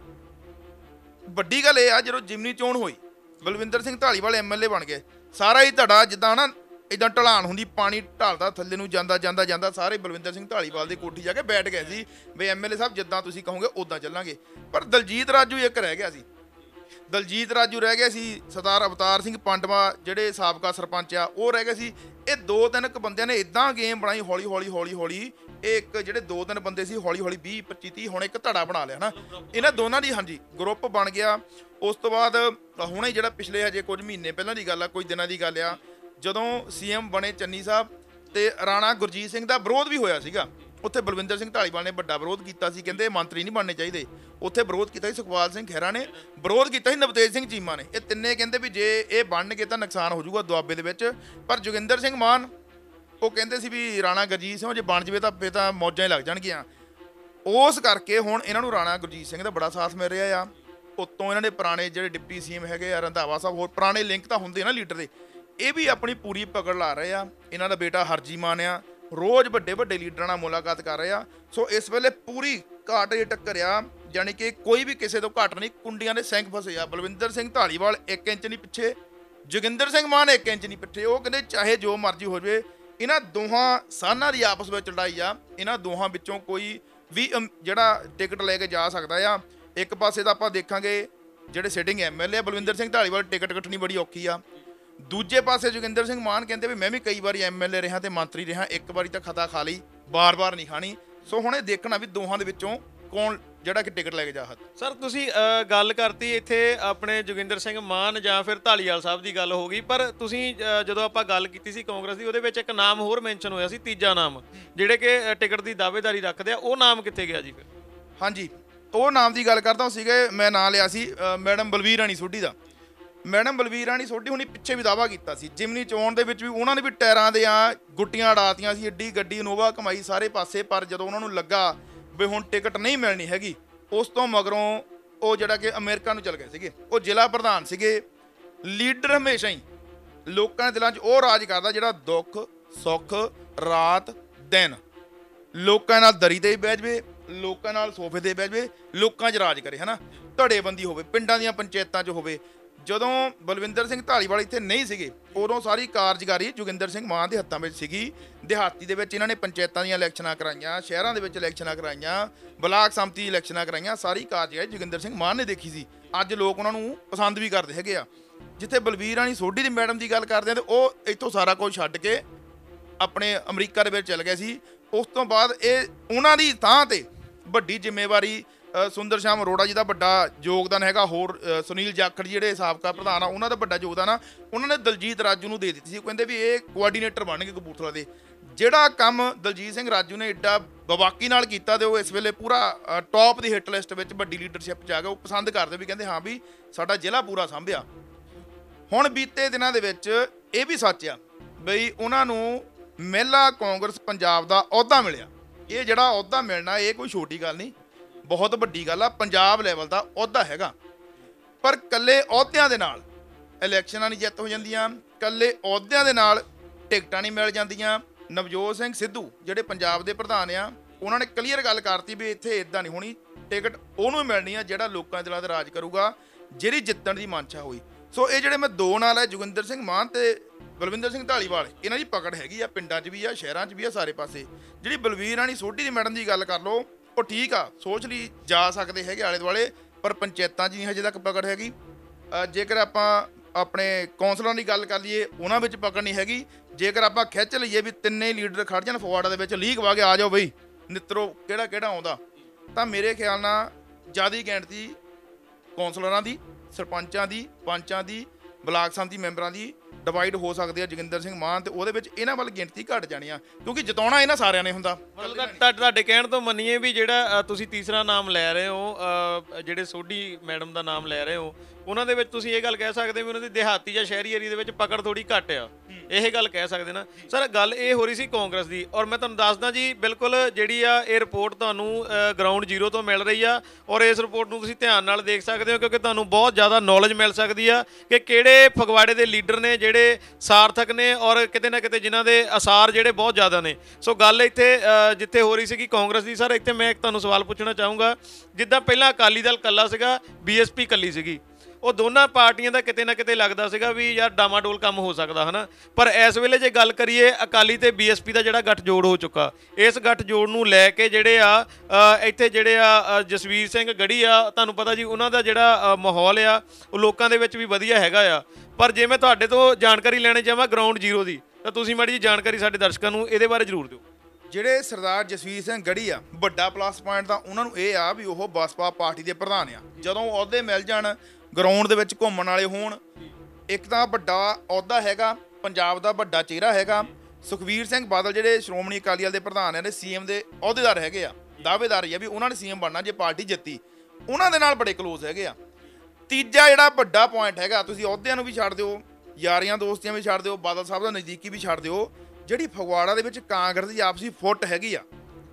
Speaker 1: ਵੱਡੀ ਗੱਲ ਇਹ ਆ, ਜਦੋਂ ਜਿਮਨੀ ਚੋਣ ਹੋਈ Balwinder Singh Dhaliwal M L A ਬਣ ਗਏ, ਸਾਰਾ ਹੀ ਧੜਾ ਜਿੱਦਾਂ ਨਾ ਇਦਾਂ ਢਲਾਣ ਹੁੰਦੀ, ਪਾਣੀ ਢਲਦਾ ਥੱਲੇ ਨੂੰ ਜਾਂਦਾ ਜਾਂਦਾ ਜਾਂਦਾ, ਸਾਰੇ ਬਲਵਿੰਦਰ ਸਿੰਘ ਧਾਲੀਵਾਲ ਦੀ ਕੋਠੀ ਜਾ ਕੇ ਬੈਠ ਗਏ ਸੀ ਵੀ ਐਮ ਐਲ ਏ ਸਾਹਿਬ ਜਿੱਦਾਂ ਤੁਸੀਂ ਕਹੋਗੇ ਉੱਦਾਂ ਚੱਲਾਂਗੇ। ਪਰ ਦਲਜੀਤ ਰਾਜੂ ਇੱਕ ਰਹਿ ਗਿਆ ਸੀ, ਦਲਜੀਤ ਰਾਜੂ ਰਹਿ ਗਿਆ ਸੀ, ਸਰਦਾਰ ਅਵਤਾਰ ਸਿੰਘ ਪਾਂਡਵਾ ਜਿਹੜੇ ਸਾਬਕਾ ਸਰਪੰਚ ਆ ਉਹ ਰਹਿ ਗਏ ਸੀ। ਇਹ ਦੋ ਤਿੰਨ ਕੁ ਬੰਦਿਆਂ ਨੇ ਇਦਾਂ ਗੇਮ ਬਣਾਈ, ਹੌਲੀ ਹੌਲੀ ਹੌਲੀ ਹੌਲੀ ਇਹ ਇੱਕ ਜਿਹੜੇ ਦੋ ਤਿੰਨ ਬੰਦੇ ਸੀ ਹੌਲੀ ਹੌਲੀ ਵੀਹ ਪੱਚੀ ਤੀਹ ਹੁਣ ਇੱਕ ਧੜਾ ਬਣਾ ਲਿਆ ਨਾ ਇਹਨਾਂ ਦੋਨਾਂ ਦੀ। ਹਾਂਜੀ, ਗਰੁੱਪ ਬਣ ਗਿਆ। ਉਸ ਤੋਂ ਬਾਅਦ ਹੁਣੇ ਜਿਹੜਾ ਪਿਛਲੇ ਹਜੇ ਕੁਝ ਮਹੀਨੇ ਪਹਿਲਾਂ ਦੀ ਗੱਲ ਆ, ਕੁਝ ਦਿਨਾਂ ਦੀ ਗੱਲ ਆ, ਜਦੋਂ ਸੀਐਮ ਬਣੇ ਚੰਨੀ ਸਾਹਿਬ ਤੇ ਰਾਣਾ ਗੁਰਜੀਤ ਸਿੰਘ ਦਾ ਵਿਰੋਧ ਵੀ ਹੋਇਆ ਸੀਗਾ। ਉੱਥੇ ਬਲਵਿੰਦਰ ਸਿੰਘ ਧਾਲੀਵਾਲ ਨੇ ਵੱਡਾ ਵਿਰੋਧ ਕੀਤਾ ਸੀ, ਕਹਿੰਦੇ ਮੰਤਰੀ ਨਹੀਂ ਬਣਨੇ ਚਾਹੀਦੇ। ਉੱਥੇ ਵਿਰੋਧ ਕੀਤਾ ਸੀ ਸੁਖਪਾਲ ਸਿੰਘ ਖਹਿਰਾ ਨੇ, ਵਿਰੋਧ ਕੀਤਾ ਸੀ ਨਵਤੇਜ ਸਿੰਘ ਚੀਮਾ ਨੇ। ਇਹ ਤਿੰਨੇ ਕਹਿੰਦੇ ਵੀ ਜੇ ਇਹ ਬਣਨਗੇ ਤਾਂ ਨੁਕਸਾਨ ਹੋ ਜਾਊਗਾ ਦੁਆਬੇ ਦੇ ਵਿੱਚ। ਪਰ ਜੋਗਿੰਦਰ ਸਿੰਘ ਮਾਨ ਉਹ ਕਹਿੰਦੇ ਸੀ ਵੀ ਰਾਣਾ ਗੁਰਜੀਤ ਸਿੰਘ ਜੇ ਬਣ ਜਾਵੇ ਤਾਂ ਫਿਰ ਤਾਂ ਮੌਜਾਂ ਹੀ ਲੱਗ ਜਾਣਗੀਆਂ। ਉਸ ਕਰਕੇ ਹੁਣ ਇਹਨਾਂ ਨੂੰ ਰਾਣਾ ਗੁਰਜੀਤ ਸਿੰਘ ਦਾ ਬੜਾ ਸਾਥ ਮਿਲ ਰਿਹਾ ਆ। ਉੱਤੋਂ ਇਹਨਾਂ ਦੇ ਪੁਰਾਣੇ ਜਿਹੜੇ ਡਿਪਟੀ ਸੀਐਮ ਹੈਗੇ ਆ ਰੰਧਾਵਾ ਸਾਹਿਬ, ਹੋਰ ਪੁਰਾਣੇ ਲਿੰਕ ਤਾਂ ਹੁੰਦੇ ਨਾ ਲੀਡਰ ਦੇ, ਇਹ ਵੀ ਆਪਣੀ ਪੂਰੀ ਪਕੜ ਲਾ ਰਹੇ ਆ। ਇਹਨਾਂ ਦਾ ਬੇਟਾ ਹਰਜੀ ਮਾਨ ਆ, ਰੋਜ਼ ਵੱਡੇ ਵੱਡੇ ਲੀਡਰਾਂ ਨਾਲ ਮੁਲਾਕਾਤ ਕਰ ਰਹੇ ਆ। ਸੋ ਇਸ ਵੇਲੇ ਪੂਰੀ ਘਾਟ ਇਹ ਟੱਕਰਿਆ, ਜਾਣੀ ਕਿ ਕੋਈ ਵੀ ਕਿਸੇ ਤੋਂ ਘੱਟ ਨਹੀਂ, ਕੁੰਡੀਆਂ ਦੇ ਸਿੰਘ ਫਸੇ ਆ। ਬਲਵਿੰਦਰ ਸਿੰਘ ਧਾਲੀਵਾਲ ਇੱਕ ਇੰਚ ਨਹੀਂ ਪਿੱਛੇ, ਜੋਗਿੰਦਰ ਸਿੰਘ ਮਾਨ ਇੱਕ ਇੰਚ ਨਹੀਂ ਪਿੱਛੇ। ਉਹ ਕਹਿੰਦੇ ਚਾਹੇ ਜੋ ਮਰਜ਼ੀ ਹੋ ਜਾਵੇ, ਇਹਨਾਂ ਦੋਹਾਂ ਸਾਨਾਂ ਦੀ ਆਪਸ ਵਿੱਚ ਲੜਾਈ ਆ। ਇਹਨਾਂ ਦੋਹਾਂ ਵਿੱਚੋਂ ਕੋਈ ਵੀ ਜਿਹੜਾ ਟਿਕਟ ਲੈ ਕੇ ਜਾ ਸਕਦਾ ਆ। ਇੱਕ ਪਾਸੇ ਤਾਂ ਆਪਾਂ ਦੇਖਾਂਗੇ ਜਿਹੜੇ sitting M L A Balwinder Singh Dhaliwal, ticket ਕੱਟਣੀ ਬੜੀ ਔਖੀ ਆ। ਦੂਜੇ ਪਾਸੇ ਜੋਗਿੰਦਰ ਸਿੰਘ ਮਾਨ ਕਹਿੰਦੇ ਵੀ ਮੈਂ ਵੀ ਕਈ ਵਾਰੀ ਐਮ ਐਲ ਏ ਰਿਹਾ ਤੇ ਮੰਤਰੀ ਰਿਹਾ, ਇੱਕ ਵਾਰੀ ਤਾਂ ਖਤਾ ਖਾ ਲਈ, ਬਾਰ-ਬਾਰ ਨਹੀਂ ਖਾਣੀ। ਸੋ ਹੁਣ ਇਹ ਦੇਖਣਾ ਵੀ ਦੋਹਾਂ ਦੇ ਵਿੱਚੋਂ ਕੌਣ ਜਿਹੜਾ ਕਿ ਟਿਕਟ ਲੈ ਕੇ ਜਾ ਸਕਦਾ।
Speaker 2: ਸਰ ਤੁਸੀਂ ਗੱਲ ਕਰਤੀ ਇੱਥੇ ਆਪਣੇ ਜੋਗਿੰਦਰ ਸਿੰਘ ਮਾਨ ਜਾਂ ਫਿਰ ਧਾਲੀਵਾਲ ਸਾਹਿਬ ਦੀ ਗੱਲ ਹੋ ਗਈ, ਪਰ ਤੁਸੀਂ ਜਦੋਂ ਆਪਾਂ ਗੱਲ ਕੀਤੀ ਸੀ ਕਾਂਗਰਸ ਦੀ, ਉਹਦੇ ਵਿੱਚ ਇੱਕ ਨਾਮ ਹੋਰ ਮੈਂਸ਼ਨ ਹੋਇਆ ਸੀ, ਤੀਜਾ ਨਾਮ, ਜਿਹੜੇ ਕਿ ਟਿਕਟ ਦੀ ਦਾਅਵੇਦਾਰੀ ਰੱਖਦੇ ਆ, ਉਹ ਨਾਮ ਕਿੱਥੇ ਗਿਆ ਜੀ ਫਿਰ?
Speaker 1: ਹਾਂਜੀ, ਉਹ ਨਾਮ ਦੀ ਗੱਲ ਕਰਦਾ ਸੀਗੇ, ਮੈਂ ਨਾਂ ਲਿਆ ਸੀ ਮੈਡਮ ਬਲਵੀਰ ਰਾਣੀ ਸੋਢੀ ਦਾ। ਮੈਡਮ ਬਲਵੀਰ ਰਾਣੀ ਸੋਢੀ ਹੁਣੀ ਪਿੱਛੇ ਵੀ ਦਾਅਵਾ ਕੀਤਾ ਸੀ ਜਿਮਨੀ ਚੋਣ ਦੇ ਵਿੱਚ ਵੀ, ਉਹਨਾਂ ਨੇ ਵੀ ਟਾਇਰਾਂ ਦੇ ਆ ਗੁੱਟੀਆਂ ਉਡਾਤੀਆਂ ਸੀ, ਐਡੀ ਗੱਡੀ ਇਨੋਵਾ ਕਮਾਈ ਸਾਰੇ ਪਾਸੇ। ਪਰ ਜਦੋਂ ਉਹਨਾਂ ਨੂੰ ਲੱਗਾ ਵੀ ਹੁਣ ਟਿਕਟ ਨਹੀਂ ਮਿਲਣੀ ਹੈਗੀ, ਉਸ ਤੋਂ ਮਗਰੋਂ ਉਹ ਜਿਹੜਾ ਕਿ ਅਮਰੀਕਾ ਨੂੰ ਚਲ ਗਏ ਸੀਗੇ। ਉਹ ਜ਼ਿਲ੍ਹਾ ਪ੍ਰਧਾਨ ਸੀਗੇ। ਲੀਡਰ ਹਮੇਸ਼ਾ ਹੀ ਲੋਕਾਂ ਦੇ ਦਿਲਾਂ 'ਚ ਉਹ ਰਾਜ ਕਰਦਾ ਜਿਹੜਾ ਦੁੱਖ ਸੁੱਖ ਰਾਤ ਦਿਨ ਲੋਕਾਂ ਨਾਲ ਦਰੀ 'ਤੇ ਬਹਿ ਜਾਵੇ, ਲੋਕਾਂ ਨਾਲ ਸੋਫੇ 'ਤੇ ਬਹਿ ਜਾਵੇ, ਲੋਕਾਂ 'ਚ ਰਾਜ ਕਰੇ, ਹੈ ਨਾ, ਧੜੇਬੰਦੀ ਹੋਵੇ, ਪਿੰਡਾਂ ਦੀਆਂ ਪੰਚਾਇਤਾਂ 'ਚ ਹੋਵੇ। ਜਦੋਂ ਬਲਵਿੰਦਰ ਸਿੰਘ ਧਾਲੀਵਾਲ ਇੱਥੇ ਨਹੀਂ ਸੀਗੇ, ਉਦੋਂ ਸਾਰੀ ਕਾਰਜਕਾਰੀ ਜੋਗਿੰਦਰ ਸਿੰਘ ਮਾਨ ਦੇ ਹੱਥਾਂ ਵਿੱਚ ਸੀਗੀ। ਦਿਹਾਤੀ ਦੇ ਵਿੱਚ ਇਹਨਾਂ ਨੇ ਪੰਚਾਇਤਾਂ ਦੀਆਂ ਇਲੈਕਸ਼ਨਾਂ ਕਰਾਈਆਂ, ਸ਼ਹਿਰਾਂ ਦੇ ਵਿੱਚ ਇਲੈਕਸ਼ਨਾਂ ਕਰਾਈਆਂ, ਬਲਾਕ ਸੰਮਤੀ ਇਲੈਕਸ਼ਨਾਂ ਕਰਾਈਆਂ, ਸਾਰੀ ਕਾਰਜਕਾਰੀ ਜੋਗਿੰਦਰ ਸਿੰਘ ਮਾਨ ਨੇ ਦੇਖੀ ਸੀ। ਅੱਜ ਲੋਕ ਉਹਨਾਂ ਨੂੰ ਪਸੰਦ ਵੀ ਕਰਦੇ ਹੈਗੇ ਆ। ਜਿੱਥੇ ਬਲਵੀਰ ਰਾਣੀ ਸੋਢੀ ਦੀ ਮੈਡਮ ਦੀ ਗੱਲ ਕਰਦੇ ਆ ਤੇ ਉਹ ਇੱਥੋਂ ਸਾਰਾ ਕੁਝ ਛੱਡ ਕੇ ਆਪਣੇ ਅਮਰੀਕਾ ਦੇ ਵਿੱਚ ਚਲ ਗਏ ਸੀ। ਉਸ ਤੋਂ ਬਾਅਦ ਇਹ ਉਹਨਾਂ ਦੀ ਥਾਂ ਤੇ ਵੱਡੀ ਜ਼ਿੰਮੇਵਾਰੀ ਅ, ਸੁੰਦਰ ਸ਼ਾਮ ਅਰੋੜਾ ਜੀ ਦਾ ਵੱਡਾ ਯੋਗਦਾਨ ਹੈਗਾ, ਹੋਰ ਅ, ਸੁਨੀਲ ਜਾਖੜ ਜੀ ਜਿਹੜੇ ਸਾਬਕਾ ਪ੍ਰਧਾਨ ਆ ਉਹਨਾਂ ਦਾ ਵੱਡਾ ਯੋਗਦਾਨ ਆ। ਉਹਨਾਂ ਨੇ ਦਲਜੀਤ ਰਾਜੂ ਨੂੰ ਦੇ ਦਿੱਤੀ ਸੀ, ਕਹਿੰਦੇ ਵੀ ਇਹ ਕੋਆਰਡੀਨੇਟਰ ਬਣਨਗੇ ਕਪੂਰਥਲਾ ਦੇ। ਜਿਹੜਾ ਕੰਮ ਦਲਜੀਤ ਸਿੰਘ ਰਾਜੂ ਨੇ ਏਡਾ ਬਵਾਕੀ ਨਾਲ ਕੀਤਾ ਤੇ ਉਹ ਇਸ ਵੇਲੇ ਪੂਰਾ ਟੌਪ ਦੀ ਹਿੱਟ ਲਿਸਟ ਵਿੱਚ ਵੱਡੀ ਲੀਡਰਸ਼ਿਪ 'ਚ ਆ ਗਿਆ। ਉਹ ਪਸੰਦ ਕਰਦੇ ਵੀ, ਕਹਿੰਦੇ ਹਾਂ ਵੀ ਸਾਡਾ ਜ਼ਿਲ੍ਹਾ ਪੂਰਾ ਸਾਂਭਿਆ। ਹੁਣ ਬੀਤੇ ਦਿਨਾਂ ਦੇ ਵਿੱਚ ਇਹ ਵੀ ਸੱਚ ਆ ਬਈ ਉਹਨਾਂ ਨੂੰ ਮਹਿਲਾ ਕਾਂਗਰਸ ਪੰਜਾਬ ਦਾ ਅਹੁਦਾ ਮਿਲਿਆ। ਇਹ ਜਿਹੜਾ ਅਹੁਦਾ ਮਿਲਣਾ ਇਹ ਕੋਈ ਛੋਟੀ ਗੱਲ ਨਹੀਂ, ਬਹੁਤ ਵੱਡੀ ਗੱਲ ਆ। ਪੰਜਾਬ ਲੈਵਲ ਦਾ ਅਹੁਦਾ ਹੈਗਾ, ਪਰ ਕੱਲੇ ਅਹੁਦਿਆਂ ਦੇ ਨਾਲ ਇਲੈਕਸ਼ਨਾਂ ਨਹੀਂ ਜਿੱਤ ਹੋ ਜਾਂਦੀਆਂ, ਕੱਲੇ ਅਹੁਦਿਆਂ ਦੇ ਨਾਲ ਟਿਕਟਾਂ ਨਹੀਂ ਮਿਲ ਜਾਂਦੀਆਂ। ਨਵਜੋਤ ਸਿੰਘ ਸਿੱਧੂ ਜਿਹੜੇ ਪੰਜਾਬ ਦੇ ਪ੍ਰਧਾਨ ਆ, ਉਹਨਾਂ ਨੇ ਕਲੀਅਰ ਗੱਲ ਕਰਤੀ ਵੀ ਇੱਥੇ ਇਦਾਂ ਨਹੀਂ ਹੋਣੀ, ਟਿਕਟ ਉਹਨੂੰ ਹੀ ਮਿਲਣੀ ਆ ਜਿਹੜਾ ਲੋਕਾਂ ਦੇ ਦਿਲਾਂ 'ਤੇ ਰਾਜ ਕਰੂਗਾ, ਜਿਹੜੀ ਜਿੱਤਣ ਦੀ ਮਨਸ਼ਾ ਹੋਈ। ਸੋ ਇਹ ਜਿਹੜੇ ਮੈਂ ਦੋ ਨਾਲ ਹੈ, ਜੋਗਿੰਦਰ ਸਿੰਘ ਮਾਨ ਤੇ ਬਲਵਿੰਦਰ ਸਿੰਘ ਢਾਲੀਵਾਲ, ਇਹਨਾਂ ਦੀ ਪਕੜ ਹੈਗੀ ਆ, ਪਿੰਡਾਂ 'ਚ ਵੀ ਆ, ਸ਼ਹਿਰਾਂ 'ਚ ਵੀ ਆ, ਸਾਰੇ ਪਾਸੇ। ਜਿਹੜੀ ਬਲਵੀਰ ਰਾਣੀ ਸੋਢੀ ਦੀ ਮੈਡਮ ਦੀ ਗੱਲ ਕਰ ਲਓ, ਉਹ ਠੀਕ ਆ, ਸੋਚ ਲਈ ਜਾ ਸਕਦੇ ਹੈਗੇ ਆਲੇ ਦੁਆਲੇ, ਪਰ ਪੰਚਾਇਤਾਂ 'ਚ ਨਹੀਂ ਹਜੇ ਤੱਕ ਪਕੜ ਹੈਗੀ। ਜੇਕਰ ਆਪਾਂ ਆਪਣੇ ਕੌਂਸਲਰਾਂ ਦੀ ਗੱਲ ਕਰ ਲਈਏ, ਉਹਨਾਂ ਵਿੱਚ ਪਕੜ ਨਹੀਂ ਹੈਗੀ। ਜੇਕਰ ਆਪਾਂ ਖਿੱਚ ਲਈਏ ਵੀ ਤਿੰਨੇ ਲੀਡਰ ਖੜ ਜਾਣ ਫਗਵਾੜਾ ਦੇ ਵਿੱਚ, ਲੀਕ ਵਾ ਕੇ ਆ ਜਾਓ ਬਈ ਨਿੱਤਰੋ ਕਿਹੜਾ ਕਿਹੜਾ ਆਉਂਦਾ, ਤਾਂ ਮੇਰੇ ਖਿਆਲ ਨਾਲ ਜ਼ਿਆਦਾ ਗਿਣਤੀ ਕੌਂਸਲਰਾਂ ਦੀ, ਸਰਪੰਚਾਂ ਦੀ, ਪੰਚਾਂ ਦੀ, ਬਲਾਕ ਸੰਮਤੀ ਮੈਂਬਰਾਂ ਦੀ ਡਿਵਾਈਡ ਹੋ ਸਕਦੇ ਆ ਜੋਗਿੰਦਰ ਸਿੰਘ ਮਾਨ, ਤੇ ਉਹਦੇ ਵਿੱਚ ਇਹਨਾਂ ਵੱਲ ਗਿਣਤੀ ਘਟ ਜਾਣੀ ਆ, ਕਿਉਂਕਿ ਜਿਤਾਉਣਾ ਇਹਨਾਂ ਸਾਰਿਆਂ ਨੇ ਹੁੰਦਾ।
Speaker 2: ਮਤਲਬ ਤੁਹਾਡੇ ਕਹਿਣ ਤੋਂ ਮੰਨੀਏ ਵੀ ਜਿਹੜਾ ਤੁਸੀਂ ਤੀਸਰਾ ਨਾਮ ਲੈ ਰਹੇ ਹੋ, ਜਿਹੜੇ ਸੋਢੀ ਮੈਡਮ ਦਾ ਨਾਮ ਲੈ ਰਹੇ ਹੋ, ਉਹਨਾਂ ਦੇ ਵਿੱਚ ਤੁਸੀਂ ਇਹ ਗੱਲ ਕਹਿ ਸਕਦੇ ਵੀ ਉਹਨਾਂ ਦੀ ਦਿਹਾਤੀ ਜਾਂ ਸ਼ਹਿਰੀ ਏਰੀਆ ਦੇ ਵਿੱਚ ਪਕੜ ਥੋੜੀ ਘੱਟ ਆ, ਇਹ ਗੱਲ ਕਹਿ ਸਕਦੇ ਨਾ ਸਰ। ਗੱਲ ਇਹ ਹੋ ਰਹੀ ਸੀ ਕਾਂਗਰਸ ਦੀ, ਔਰ ਮੈਂ ਤੁਹਾਨੂੰ ਦੱਸਦਾ ਜੀ ਬਿਲਕੁਲ ਜਿਹੜੀ ਆ ਇਹ ਰਿਪੋਰਟ ਤੁਹਾਨੂੰ ਗਰਾਊਂਡ ਜ਼ੀਰੋ ਤੋਂ ਮਿਲ ਰਹੀ ਆ, ਔਰ ਇਸ ਰਿਪੋਰਟ ਨੂੰ ਤੁਸੀਂ ਧਿਆਨ ਨਾਲ ਦੇਖ ਸਕਦੇ ਹੋ, ਕਿਉਂਕਿ ਤੁਹਾਨੂੰ ਬਹੁਤ ਜ਼ਿਆਦਾ ਨੌਲੇਜ ਮਿਲ ਸਕਦੀ ਆ ਕਿ ਕਿਹੜੇ ਫਗਵਾੜੇ ਦੇ ਲੀਡਰ ਨੇ ਜਿਹੜੇ ਸਾਰਥਕ ਨੇ, ਔਰ ਕਿਤੇ ਨਾ ਕਿਤੇ ਜਿਨ੍ਹਾਂ ਦੇ ਅਸਾਰ ਜਿਹੜੇ ਬਹੁਤ ਜ਼ਿਆਦਾ ਨੇ। ਸੋ ਗੱਲ ਇੱਥੇ ਜਿੱਥੇ ਹੋ ਰਹੀ ਸੀਗੀ ਕਾਂਗਰਸ ਦੀ, ਸਰ ਇੱਥੇ ਮੈਂ ਇੱਕ ਤੁਹਾਨੂੰ ਸਵਾਲ ਪੁੱਛਣਾ ਚਾਹੂੰਗਾ। ਜਿੱਦਾਂ ਪਹਿਲਾਂ ਅਕਾਲੀ ਦਲ ਇਕੱਲਾ ਸੀਗਾ, ਬੀ ਐਸ ਪੀ ਇਕੱਲੀ ਸੀਗੀ, ਉਹ ਦੋਨਾਂ ਪਾਰਟੀਆਂ ਦਾ ਕਿਤੇ ਨਾ ਕਿਤੇ ਲੱਗਦਾ ਸੀਗਾ ਵੀ ਯਾਰ ਡਾਮਾਡੋਲ ਕੰਮ ਹੋ ਸਕਦਾ ਹੈ ਨਾ, ਪਰ ਇਸ ਵੇਲੇ ਜੇ ਗੱਲ ਕਰੀਏ ਅਕਾਲੀ ਤੇ ਬੀ ਐਸ ਪੀ ਦਾ ਜਿਹੜਾ ਗੱਠਜੋੜ ਹੋ ਚੁੱਕਾ, ਇਸ ਗੱਠਜੋੜ ਨੂੰ ਲੈ ਕੇ ਜਿਹੜੇ ਆ ਇੱਥੇ ਜਿਹੜੇ ਆ ਜਸਵੀਰ ਸਿੰਘ ਗੜੀ ਆ, ਤੁਹਾਨੂੰ ਪਤਾ ਜੀ ਉਹਨਾਂ ਦਾ ਜਿਹੜਾ ਮਾਹੌਲ ਆ ਉਹ ਲੋਕਾਂ ਦੇ ਵਿੱਚ ਵੀ ਵਧੀਆ ਹੈਗਾ ਆ। ਪਰ ਜੇ ਮੈਂ ਤੁਹਾਡੇ ਤੋਂ ਜਾਣਕਾਰੀ ਲੈਣੀ ਚਾਹਾਂ ਗਰਾਊਂਡ ਜ਼ੀਰੋ ਦੀ, ਤਾਂ ਤੁਸੀਂ ਮਾੜੀ ਜੀ ਜਾਣਕਾਰੀ ਸਾਡੇ ਦਰਸ਼ਕਾਂ ਨੂੰ ਇਹਦੇ ਬਾਰੇ ਜ਼ਰੂਰ ਦਿਓ।
Speaker 1: ਜਿਹੜੇ ਸਰਦਾਰ ਜਸਵੀਰ ਸਿੰਘ ਗੜੀ ਆ, ਵੱਡਾ ਪਲੱਸ ਪੁਆਇੰਟ ਤਾਂ ਉਹਨਾਂ ਨੂੰ ਇਹ ਆ ਵੀ ਉਹ ਬਸਪਾ ਪਾਰਟੀ ਦੇ ਪ੍ਰਧਾਨ ਆ। ਜਦੋਂ ਅਹੁਦੇ ਮਿਲ ਜਾਣ, ਗਰਾਊਂਡ ਦੇ ਵਿੱਚ ਘੁੰਮਣ ਵਾਲੇ ਹੋਣ, ਇੱਕ ਤਾਂ ਵੱਡਾ ਅਹੁਦਾ ਹੈਗਾ, ਪੰਜਾਬ ਦਾ ਵੱਡਾ ਚਿਹਰਾ ਹੈਗਾ। ਸੁਖਬੀਰ ਸਿੰਘ ਬਾਦਲ ਜਿਹੜੇ ਸ਼੍ਰੋਮਣੀ ਅਕਾਲੀ ਦਲ ਦੇ ਪ੍ਰਧਾਨ ਨੇ, ਸੀਐਮ ਦੇ ਅਹੁਦੇਦਾਰ ਹੈਗੇ ਆ, ਦਾਅਵੇਦਾਰ ਹੀ ਆ ਵੀ ਉਹਨਾਂ ਨੇ ਸੀਐਮ ਬਣਨਾ ਜੇ ਪਾਰਟੀ ਜਿੱਤੀ, ਉਹਨਾਂ ਦੇ ਨਾਲ ਬੜੇ ਕਲੋਜ਼ ਹੈਗੇ ਆ। ਤੀਜਾ ਜਿਹੜਾ ਵੱਡਾ ਪੁਆਇੰਟ ਹੈਗਾ, ਤੁਸੀਂ ਅਹੁਦਿਆਂ ਨੂੰ ਵੀ ਛੱਡ ਦਿਓ, ਯਾਰੀਆਂ ਦੋਸਤੀਆਂ ਵੀ ਛੱਡ ਦਿਓ, ਬਾਦਲ ਸਾਹਿਬ ਦਾ ਨਜ਼ਦੀਕੀ ਵੀ ਛੱਡ ਦਿਓ, ਜਿਹੜੀ ਫਗਵਾੜਾ ਦੇ ਵਿੱਚ ਕਾਂਗਰਸ ਦੀ ਆਪਸੀ ਫੁੱਟ ਹੈਗੀ ਆ।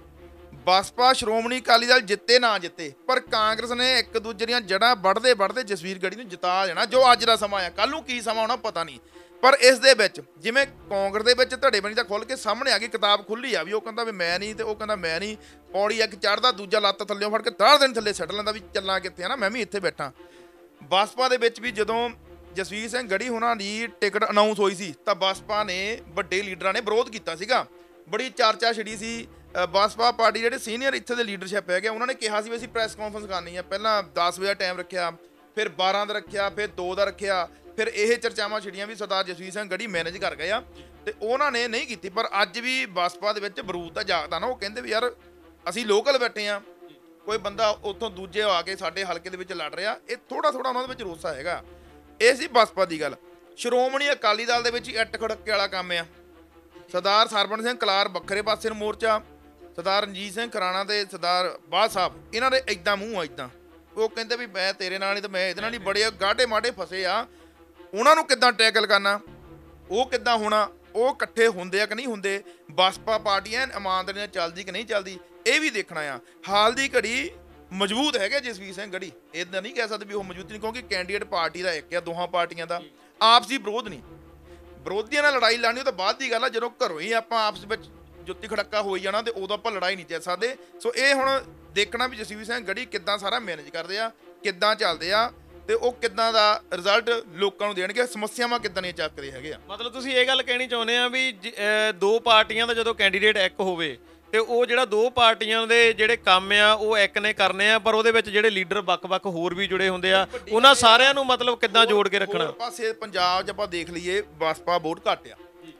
Speaker 1: ਬਸਪਾ ਸ਼੍ਰੋਮਣੀ ਅਕਾਲੀ ਦਲ ਜਿੱਤੇ ਨਾ ਜਿੱਤੇ, ਪਰ ਕਾਂਗਰਸ ਨੇ ਇੱਕ ਦੂਜੇ ਦੀਆਂ ਜੜ੍ਹਾਂ ਵੱਢਦੇ ਵੱਢਦੇ ਜਸਵੀਰ ਗੜੀ ਨੂੰ ਜਿਤਾ ਦੇਣਾ। ਜੋ ਅੱਜ ਦਾ ਸਮਾਂ ਆ, ਕੱਲ੍ਹ ਨੂੰ ਕੀ ਸਮਾਂ ਹੋਣਾ ਪਤਾ ਨਹੀਂ, ਪਰ ਇਸ ਦੇ ਵਿੱਚ ਜਿਵੇਂ ਕਾਂਗਰਸ ਦੇ ਵਿੱਚ ਧੜੇਬਣੀ ਤਾਂ ਖੁੱਲ੍ਹ ਕੇ ਸਾਹਮਣੇ ਆ ਗਈ, ਕਿਤਾਬ ਖੁੱਲ੍ਹੀ ਆ ਵੀ ਉਹ ਕਹਿੰਦਾ ਵੀ ਮੈਂ ਨਹੀਂ, ਤੇ ਉਹ ਕਹਿੰਦਾ ਮੈਂ ਨਹੀਂ, ਪੌੜੀ ਇੱਕ ਚੜ੍ਹਦਾ, ਦੂਜਾ ਲੱਤ ਥੱਲਿਓਂ ਫੜ ਕੇ ਦਸ ਦਿਨ ਥੱਲੇ ਛੱਡ ਲੈਂਦਾ ਵੀ ਚੱਲਾਂ ਕਿੱਥੇ ਆ ਨਾ, ਮੈਂ ਵੀ ਇੱਥੇ ਬੈਠਾ। ਬਸਪਾ ਦੇ ਵਿੱਚ ਵੀ ਜਦੋਂ ਜਸਵੀਰ ਸਿੰਘ ਗੜੀ ਹੋਣਾ ਦੀ ਟਿਕਟ ਅਨਾਊਂਸ ਹੋਈ ਸੀ, ਤਾਂ ਬਸਪਾ ਨੇ ਵੱਡੇ ਲੀਡਰਾਂ ਨੇ ਵਿਰੋਧ ਕੀਤਾ ਸੀਗਾ, ਬੜੀ ਚਰਚਾ ਛਿੜੀ ਸੀ। ਬਸਪਾ ਪਾਰਟੀ ਜਿਹੜੇ ਸੀਨੀਅਰ ਇੱਥੇ ਦੇ ਲੀਡਰਸ਼ਿਪ ਹੈਗੇ, ਉਹਨਾਂ ਨੇ ਕਿਹਾ ਸੀ ਵੀ ਅਸੀਂ ਪ੍ਰੈਸ ਕਾਨਫਰੰਸ ਕਰਨੀ ਆ। ਪਹਿਲਾਂ ਦਸ ਵਜੇ ਦਾ ਟਾਈਮ ਰੱਖਿਆ, ਫਿਰ ਬਾਰਾਂ ਦਾ ਰੱਖਿਆ, ਫਿਰ ਦੋ ਦਾ ਰੱਖਿਆ, ਫਿਰ ਇਹ ਚਰਚਾਵਾਂ ਛਿੜੀਆਂ ਵੀ ਸਰਦਾਰ ਜਸਵੀਰ ਸਿੰਘ ਗੜੀ ਮੈਨੇਜ ਕਰ ਗਏ ਆ, ਤੇ ਉਹਨਾਂ ਨੇ ਨਹੀਂ ਕੀਤੀ। ਪਰ ਅੱਜ ਵੀ ਬਸਪਾ ਦੇ ਵਿੱਚ ਬਰੂਦ ਤਾਂ ਜਾਗਦਾ ਨਾ, ਉਹ ਕਹਿੰਦੇ ਵੀ ਯਾਰ ਅਸੀਂ ਲੋਕਲ ਬੈਠੇ ਆ, ਕੋਈ ਬੰਦਾ ਉੱਥੋਂ ਦੂਜੇ ਆ ਕੇ ਸਾਡੇ ਹਲਕੇ ਦੇ ਵਿੱਚ ਲੜ ਰਿਹਾ, ਇਹ ਥੋੜਾ ਥੋੜਾ ਉਹਨਾਂ ਦੇ ਵਿੱਚ ਰੋਸਾ ਹੈਗਾ। ਇਹ ਸੀ ਬਸਪਾ ਦੀ ਗੱਲ। ਸ਼੍ਰੋਮਣੀ ਅਕਾਲੀ ਦਲ ਦੇ ਵਿੱਚ ਹੀ ਇੱਟ ਖੜਕੇ ਵਾਲਾ ਕੰਮ ਆ। ਸਰਦਾਰ ਸਰਬਣ ਸਿੰਘ ਕਲਾਰ ਵੱਖਰੇ ਪਾਸੇ ਨੂੰ ਮੋਰਚਾ, ਸਰਦਾਰ ਰਣਜੀਤ ਸਿੰਘ ਖਰਾਣਾ ਤੇ ਸਰਦਾਰ ਬਾਦ ਸਾਹਿਬ, ਇਹਨਾਂ ਦੇ ਇੱਦਾਂ ਮੂੰਹ ਆ ਇੱਦਾਂ, ਉਹ ਕਹਿੰਦੇ ਵੀ ਮੈਂ ਤੇਰੇ ਨਾਲ ਨਹੀਂ ਤੇ ਮੈਂ ਇਹਦੇ ਨਾਲ ਨਹੀਂ, ਬੜੇ ਗਾਢੇ ਮਾਢੇ ਫਸੇ ਆ। ਉਹਨਾਂ ਨੂੰ ਕਿੱਦਾਂ ਟੈਕਲ ਕਰਨਾ, ਉਹ ਕਿੱਦਾਂ ਹੋਣਾ, ਉਹ ਇਕੱਠੇ ਹੁੰਦੇ ਆ ਕਿ ਨਹੀਂ ਹੁੰਦੇ, ਬਸਪਾ ਪਾਰਟੀ ਐਨ ਇਮਾਨਦਾਰੀ ਨਾਲ ਚੱਲਦੀ ਕਿ ਨਹੀਂ ਚੱਲਦੀ, ਇਹ ਵੀ ਦੇਖਣਾ ਆ। ਹਾਲ ਦੀ ਘੜੀ ਮਜ਼ਬੂਤ ਹੈਗੇ ਜਸਵੀਰ ਸਿੰਘ ਗੜੀ, ਇੱਦਾਂ ਨਹੀਂ ਕਹਿ ਸਕਦੇ ਵੀ ਉਹ ਮਜ਼ਬੂਤ ਨਹੀਂ, ਕਿਉਂਕਿ ਕੈਂਡੀਡੇਟ ਪਾਰਟੀ ਦਾ ਇੱਕ ਆ, ਦੋਹਾਂ ਪਾਰਟੀਆਂ ਦਾ ਆਪਸੀ ਵਿਰੋਧ ਨਹੀਂ। ਵਿਰੋਧੀਆਂ ਨਾਲ ਲੜਾਈ ਲੜਨੀ ਉਹ ਤਾਂ ਬਾਅਦ ਦੀ ਗੱਲ ਆ, ਜਦੋਂ ਘਰੋਂ ਹੀ ਆਪਾਂ ਆਪਸ ਵਿੱਚ ਜੁੱਤੀ ਖੜੱਕਾ ਹੋਈ ਜਾਣਾ ਤੇ ਉਦੋਂ ਆਪਾਂ ਲੜਾਈ ਨਹੀਂ ਜਿੱਤ ਸਕਦੇ। ਸੋ ਇਹ ਹੁਣ ਦੇਖਣਾ ਵੀ ਜਸਵੀਰ ਸਿੰਘ ਗੜੀ ਕਿੱਦਾਂ ਸਾਰਾ ਮੈਨੇਜ ਕਰਦੇ ਆ, ਕਿੱਦਾਂ ਚੱਲਦੇ ਆ, ਤੇ ਉਹ ਕਿੱਦਾਂ ਦਾ ਰਿਜ਼ਲਟ ਲੋਕਾਂ ਨੂੰ ਦੇਣਗੇ, ਸਮੱਸਿਆਵਾਂ ਕਿੱਦਾਂ ਦੀਆਂ ਚੱਕਦੇ ਹੈਗੇ ਆ।
Speaker 2: ਮਤਲਬ ਤੁਸੀਂ ਇਹ ਗੱਲ ਕਹਿਣੀ ਚਾਹੁੰਦੇ ਆ ਵੀ ਦੋ ਪਾਰਟੀਆਂ ਦਾ ਜਦੋਂ ਕੈਂਡੀਡੇਟ ਇੱਕ ਹੋਵੇ, ਤੇ ਉਹ ਜਿਹੜਾ ਦੋ ਪਾਰਟੀਆਂ ਦੇ ਜਿਹੜੇ ਕੰਮ ਆ ਉਹ ਇੱਕ ਨੇ ਕਰਨੇ ਆ, ਪਰ ਉਹਦੇ ਵਿੱਚ ਜਿਹੜੇ ਲੀਡਰ ਵੱਖ-ਵੱਖ ਹੋਰ ਵੀ ਜੁੜੇ ਹੁੰਦੇ ਆ, ਉਹਨਾਂ ਸਾਰਿਆਂ ਨੂੰ ਮਤਲਬ ਕਿੱਦਾਂ ਜੋੜ ਕੇ ਰੱਖਣਾ।
Speaker 1: ਪਾਸੇ ਪੰਜਾਬ 'ਚ ਆਪਾਂ ਦੇਖ ਲਈਏ ਬਸਪਾ ਬਹੁਤ ਘੱਟ ਆ,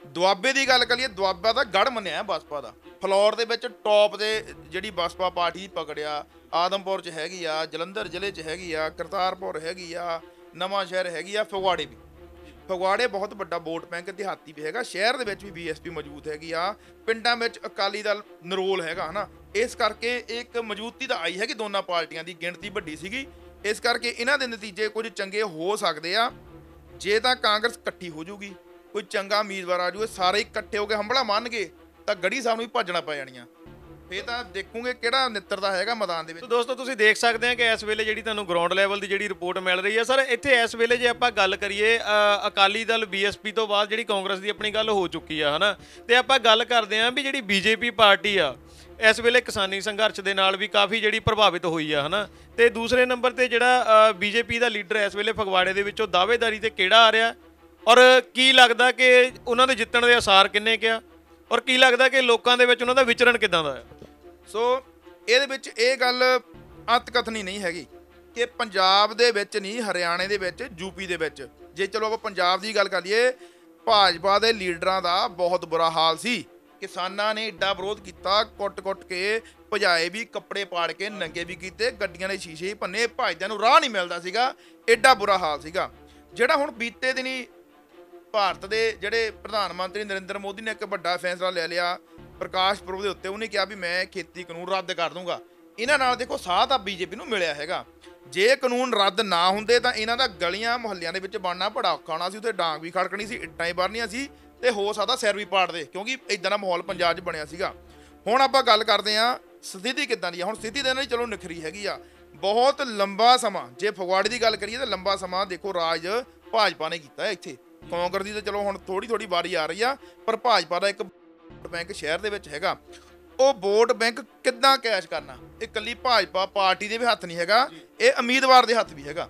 Speaker 1: ਦੁਆਬੇ ਦੀ ਗੱਲ ਕਰੀਏ, ਦੁਆਬਾ ਦਾ ਗੜ ਮੰਨਿਆ ਬਸਪਾ ਦਾ। ਫਲੋਰ ਦੇ ਵਿੱਚ ਟੌਪ ਤੇ ਜਿਹੜੀ ਬਸਪਾ ਪਾਰਟੀ ਪਕੜਿਆ, ਆਦਮਪੁਰ 'ਚ ਹੈਗੀ ਆ, ਜਲੰਧਰ ਜ਼ਿਲ੍ਹੇ 'ਚ ਹੈਗੀ ਆ, ਕਰਤਾਰਪੁਰ ਹੈਗੀ ਆ, ਨਵਾਂ ਸ਼ਹਿਰ ਹੈਗੀ ਆ, ਫਗਵਾੜੇ ਵੀ। ਫਗਵਾੜੇ ਬਹੁਤ ਵੱਡਾ ਵੋਟ ਬੈਂਕ ਦਿਹਾਤੀ ਵੀ ਹੈਗਾ, ਸ਼ਹਿਰ ਦੇ ਵਿੱਚ ਵੀ ਬੀਐਸਪੀ ਮੌਜੂਦ ਹੈਗੀ ਆ, ਪਿੰਡਾਂ ਵਿੱਚ ਅਕਾਲੀ ਦਲ ਨਰੋਲ ਹੈਗਾ ਹਨਾ। ਇਸ ਕਰਕੇ ਇੱਕ ਮੌਜੂਦਗੀ ਤਾਂ ਆਈ ਹੈਗੀ, ਦੋਨਾਂ ਪਾਰਟੀਆਂ ਦੀ ਗਿਣਤੀ ਵੱਡੀ ਸੀਗੀ। ਇਸ ਕਰਕੇ ਇਹਨਾਂ ਦੇ ਨਤੀਜੇ ਕੁਝ ਚੰਗੇ ਹੋ ਸਕਦੇ ਆ ਜੇ ਤਾਂ ਕਾਂਗਰਸ ਇਕੱਠੀ ਹੋ ਜੂਗੀ, ਕੋਈ ਚੰਗਾ ਉਮੀਦਵਾਰ ਆ ਜੂਗੇ, ਸਾਰੇ ਇਕੱਠੇ ਹੋ ਕੇ ਹੰਭਲਾ ਮੰਨਗੇ ਤਾਂ ਗੜੀ ਸਾਹਿਬ ਨੂੰ ਵੀ ਭੱਜਣਾ ਪੈ ਜਾਣੀਆਂ। ਫੇਰ ਤਾਂ ਦੇਖੂਗੇ ਕਿਹੜਾ ਨਿੱਤਰਦਾ ਹੈਗਾ ਮੈਦਾਨ ਦੇ ਵਿੱਚ।
Speaker 2: ਦੋਸਤੋ ਤੁਸੀਂ ਦੇਖ ਸਕਦੇ ਆ ਕਿ ਇਸ ਵੇਲੇ ਜਿਹੜੀ ਤੁਹਾਨੂੰ ਗਰਾਊਂਡ ਲੈਵਲ ਦੀ ਜਿਹੜੀ ਰਿਪੋਰਟ ਮਿਲ ਰਹੀ ਹੈ ਸਰ, ਇੱਥੇ ਇਸ ਵੇਲੇ ਜੇ ਆਪਾਂ ਗੱਲ ਕਰੀਏ ਅਕਾਲੀ ਦਲ ਬੀਐਸਪੀ ਤੋਂ ਬਾਅਦ ਜਿਹੜੀ ਕਾਂਗਰਸ ਦੀ ਆਪਣੀ ਗੱਲ ਹੋ ਚੁੱਕੀ ਆ ਹਨਾ, ਤੇ ਆਪਾਂ ਗੱਲ ਕਰਦੇ ਆ ਵੀ ਜਿਹੜੀ ਬੀਜੇਪੀ ਪਾਰਟੀ ਆ ਇਸ ਵੇਲੇ ਕਿਸਾਨੀ ਸੰਘਰਸ਼ ਦੇ ਨਾਲ ਵੀ ਕਾਫੀ ਜਿਹੜੀ ਪ੍ਰਭਾਵਿਤ ਹੋਈ ਆ ਹਨਾ। ਤੇ ਦੂਸਰੇ ਨੰਬਰ ਤੇ ਜਿਹੜਾ ਬੀਜੇਪੀ ਦਾ ਲੀਡਰ ਇਸ ਵੇਲੇ ਫਗਵਾੜੇ ਦੇ ਵਿੱਚੋਂ ਦਾਅਵੇਦਾਰੀ ਤੇ ਕਿਹੜਾ ਆ ਰਿਹਾ, ਔਰ ਕੀ ਲੱਗਦਾ ਕਿ ਉਹਨਾਂ ਦੇ ਜਿੱਤਣ ਦੇ ਆਸਾਰ ਕਿੰਨੇ ਕਿਆ, ਔਰ ਕੀ ਲੱਗਦਾ ਕਿ ਲੋਕਾਂ ਦੇ ਵਿੱਚ ਉਹਨਾਂ ਦਾ ਵਿਚਰਨ ਕਿਦਾਂ ਦਾ ਹੈ?
Speaker 1: ਸੋ ਇਹਦੇ ਵਿੱਚ ਇਹ ਗੱਲ ਅਤਕਥਨੀ ਨਹੀਂ ਹੈਗੀ ਕਿ ਪੰਜਾਬ ਦੇ ਵਿੱਚ ਨਹੀਂ, ਹਰਿਆਣੇ ਦੇ ਵਿੱਚ, ਯੂਪੀ ਦੇ ਵਿੱਚ, ਜੇ ਚਲੋ ਆਪਾਂ ਪੰਜਾਬ ਦੀ ਗੱਲ ਕਰ ਲਈਏ, ਭਾਜਪਾ ਦੇ ਲੀਡਰਾਂ ਦਾ ਬਹੁਤ ਬੁਰਾ ਹਾਲ ਸੀ। ਕਿਸਾਨਾਂ ਨੇ ਏਡਾ ਵਿਰੋਧ ਕੀਤਾ, ਕੁੱਟ-ਕੁੱਟ ਕੇ ਭਜਾਏ ਵੀ, ਕੱਪੜੇ ਪਾੜ ਕੇ ਨੰਗੇ ਵੀ ਕੀਤੇ, ਗੱਡੀਆਂ ਦੇ ਸ਼ੀਸ਼ੇ ਹੀ ਭੰਨੇ, ਭਾਜਦਿਆਂ ਨੂੰ ਰਾਹ ਨਹੀਂ ਮਿਲਦਾ ਸੀਗਾ, ਏਡਾ ਬੁਰਾ ਹਾਲ ਸੀਗਾ। ਜਿਹੜਾ ਹੁਣ ਬੀਤੇ ਦਿਨੀ ਭਾਰਤ ਦੇ ਜਿਹੜੇ ਪ੍ਰਧਾਨ ਮੰਤਰੀ ਨਰਿੰਦਰ ਮੋਦੀ ਨੇ ਇੱਕ ਵੱਡਾ ਫੈਸਲਾ ਲੈ ਲਿਆ ਪ੍ਰਕਾਸ਼ ਪੁਰਬ ਦੇ ਉੱਤੇ, ਉਹਨੇ ਕਿਹਾ ਵੀ ਮੈਂ ਖੇਤੀ ਕਾਨੂੰਨ ਰੱਦ ਕਰ ਦੂੰਗਾ। ਇਹਨਾਂ ਨਾਲ ਦੇਖੋ ਸਾਹ ਤਾਂ ਬੀਜੇਪੀ ਨੂੰ ਮਿਲਿਆ ਹੈਗਾ। ਜੇ ਕਾਨੂੰਨ ਰੱਦ ਨਾ ਹੁੰਦੇ ਤਾਂ ਇਹਨਾਂ ਦਾ ਗਲੀਆਂ ਮੁਹੱਲਿਆਂ ਦੇ ਵਿੱਚ ਬਣਨਾ ਬੜਾ ਔਖਾ ਹੋਣਾ ਸੀ, ਉੱਥੇ ਡਾਂਗ ਵੀ ਖੜਕਣੀ ਸੀ, ਇੱਟਾਂ ਹੀ ਭਰਨੀਆਂ ਸੀ, ਤੇ ਹੋ ਸਕਦਾ ਸਿਰ ਵੀ ਪਾੜਦੇ, ਕਿਉਂਕਿ ਇਦਾਂ ਦਾ ਮਾਹੌਲ ਪੰਜਾਬ 'ਚ ਬਣਿਆ ਸੀਗਾ। ਹੁਣ ਆਪਾਂ ਗੱਲ ਕਰਦੇ ਹਾਂ ਸਥਿਤੀ ਕਿੱਦਾਂ ਦੀ ਆ। ਹੁਣ ਸਥਿਤੀ ਦੇ ਨਾਲ ਚਲੋ ਨਿਖਰੀ ਹੈਗੀ ਆ, ਬਹੁਤ ਲੰਬਾ ਸਮਾਂ ਜੇ ਫਗਵਾੜੇ ਦੀ ਗੱਲ ਕਰੀਏ ਤਾਂ ਲੰਬਾ ਸਮਾਂ ਦੇਖੋ ਰਾਜ ਭਾਜਪਾ ਨੇ ਕੀਤਾ ਇੱਥੇ। ਕਾਂਗਰਸ ਦੀ ਤਾਂ ਚਲੋ ਹੁਣ ਥੋੜੀ ਥੋੜੀ ਵਾਰੀ ਆ ਰਹੀ ਆ, ਪਰ ਭਾਜਪਾ ਦਾ ਇੱਕ ਵੋਟ ਬੈਂਕ ਸ਼ਹਿਰ ਦੇ ਵਿੱਚ ਹੈਗਾ। ਉਹ ਵੋਟ ਬੈਂਕ ਕਿੱਦਾਂ ਕੈਸ਼ ਕਰਨਾ, ਇਹ ਇਕੱਲੀ ਭਾਜਪਾ ਪਾਰਟੀ ਦੇ ਵੀ ਹੱਥ ਨਹੀਂ ਹੈਗਾ, ਇਹ ਉਮੀਦਵਾਰ ਦੇ ਹੱਥ ਵੀ ਹੈਗਾ।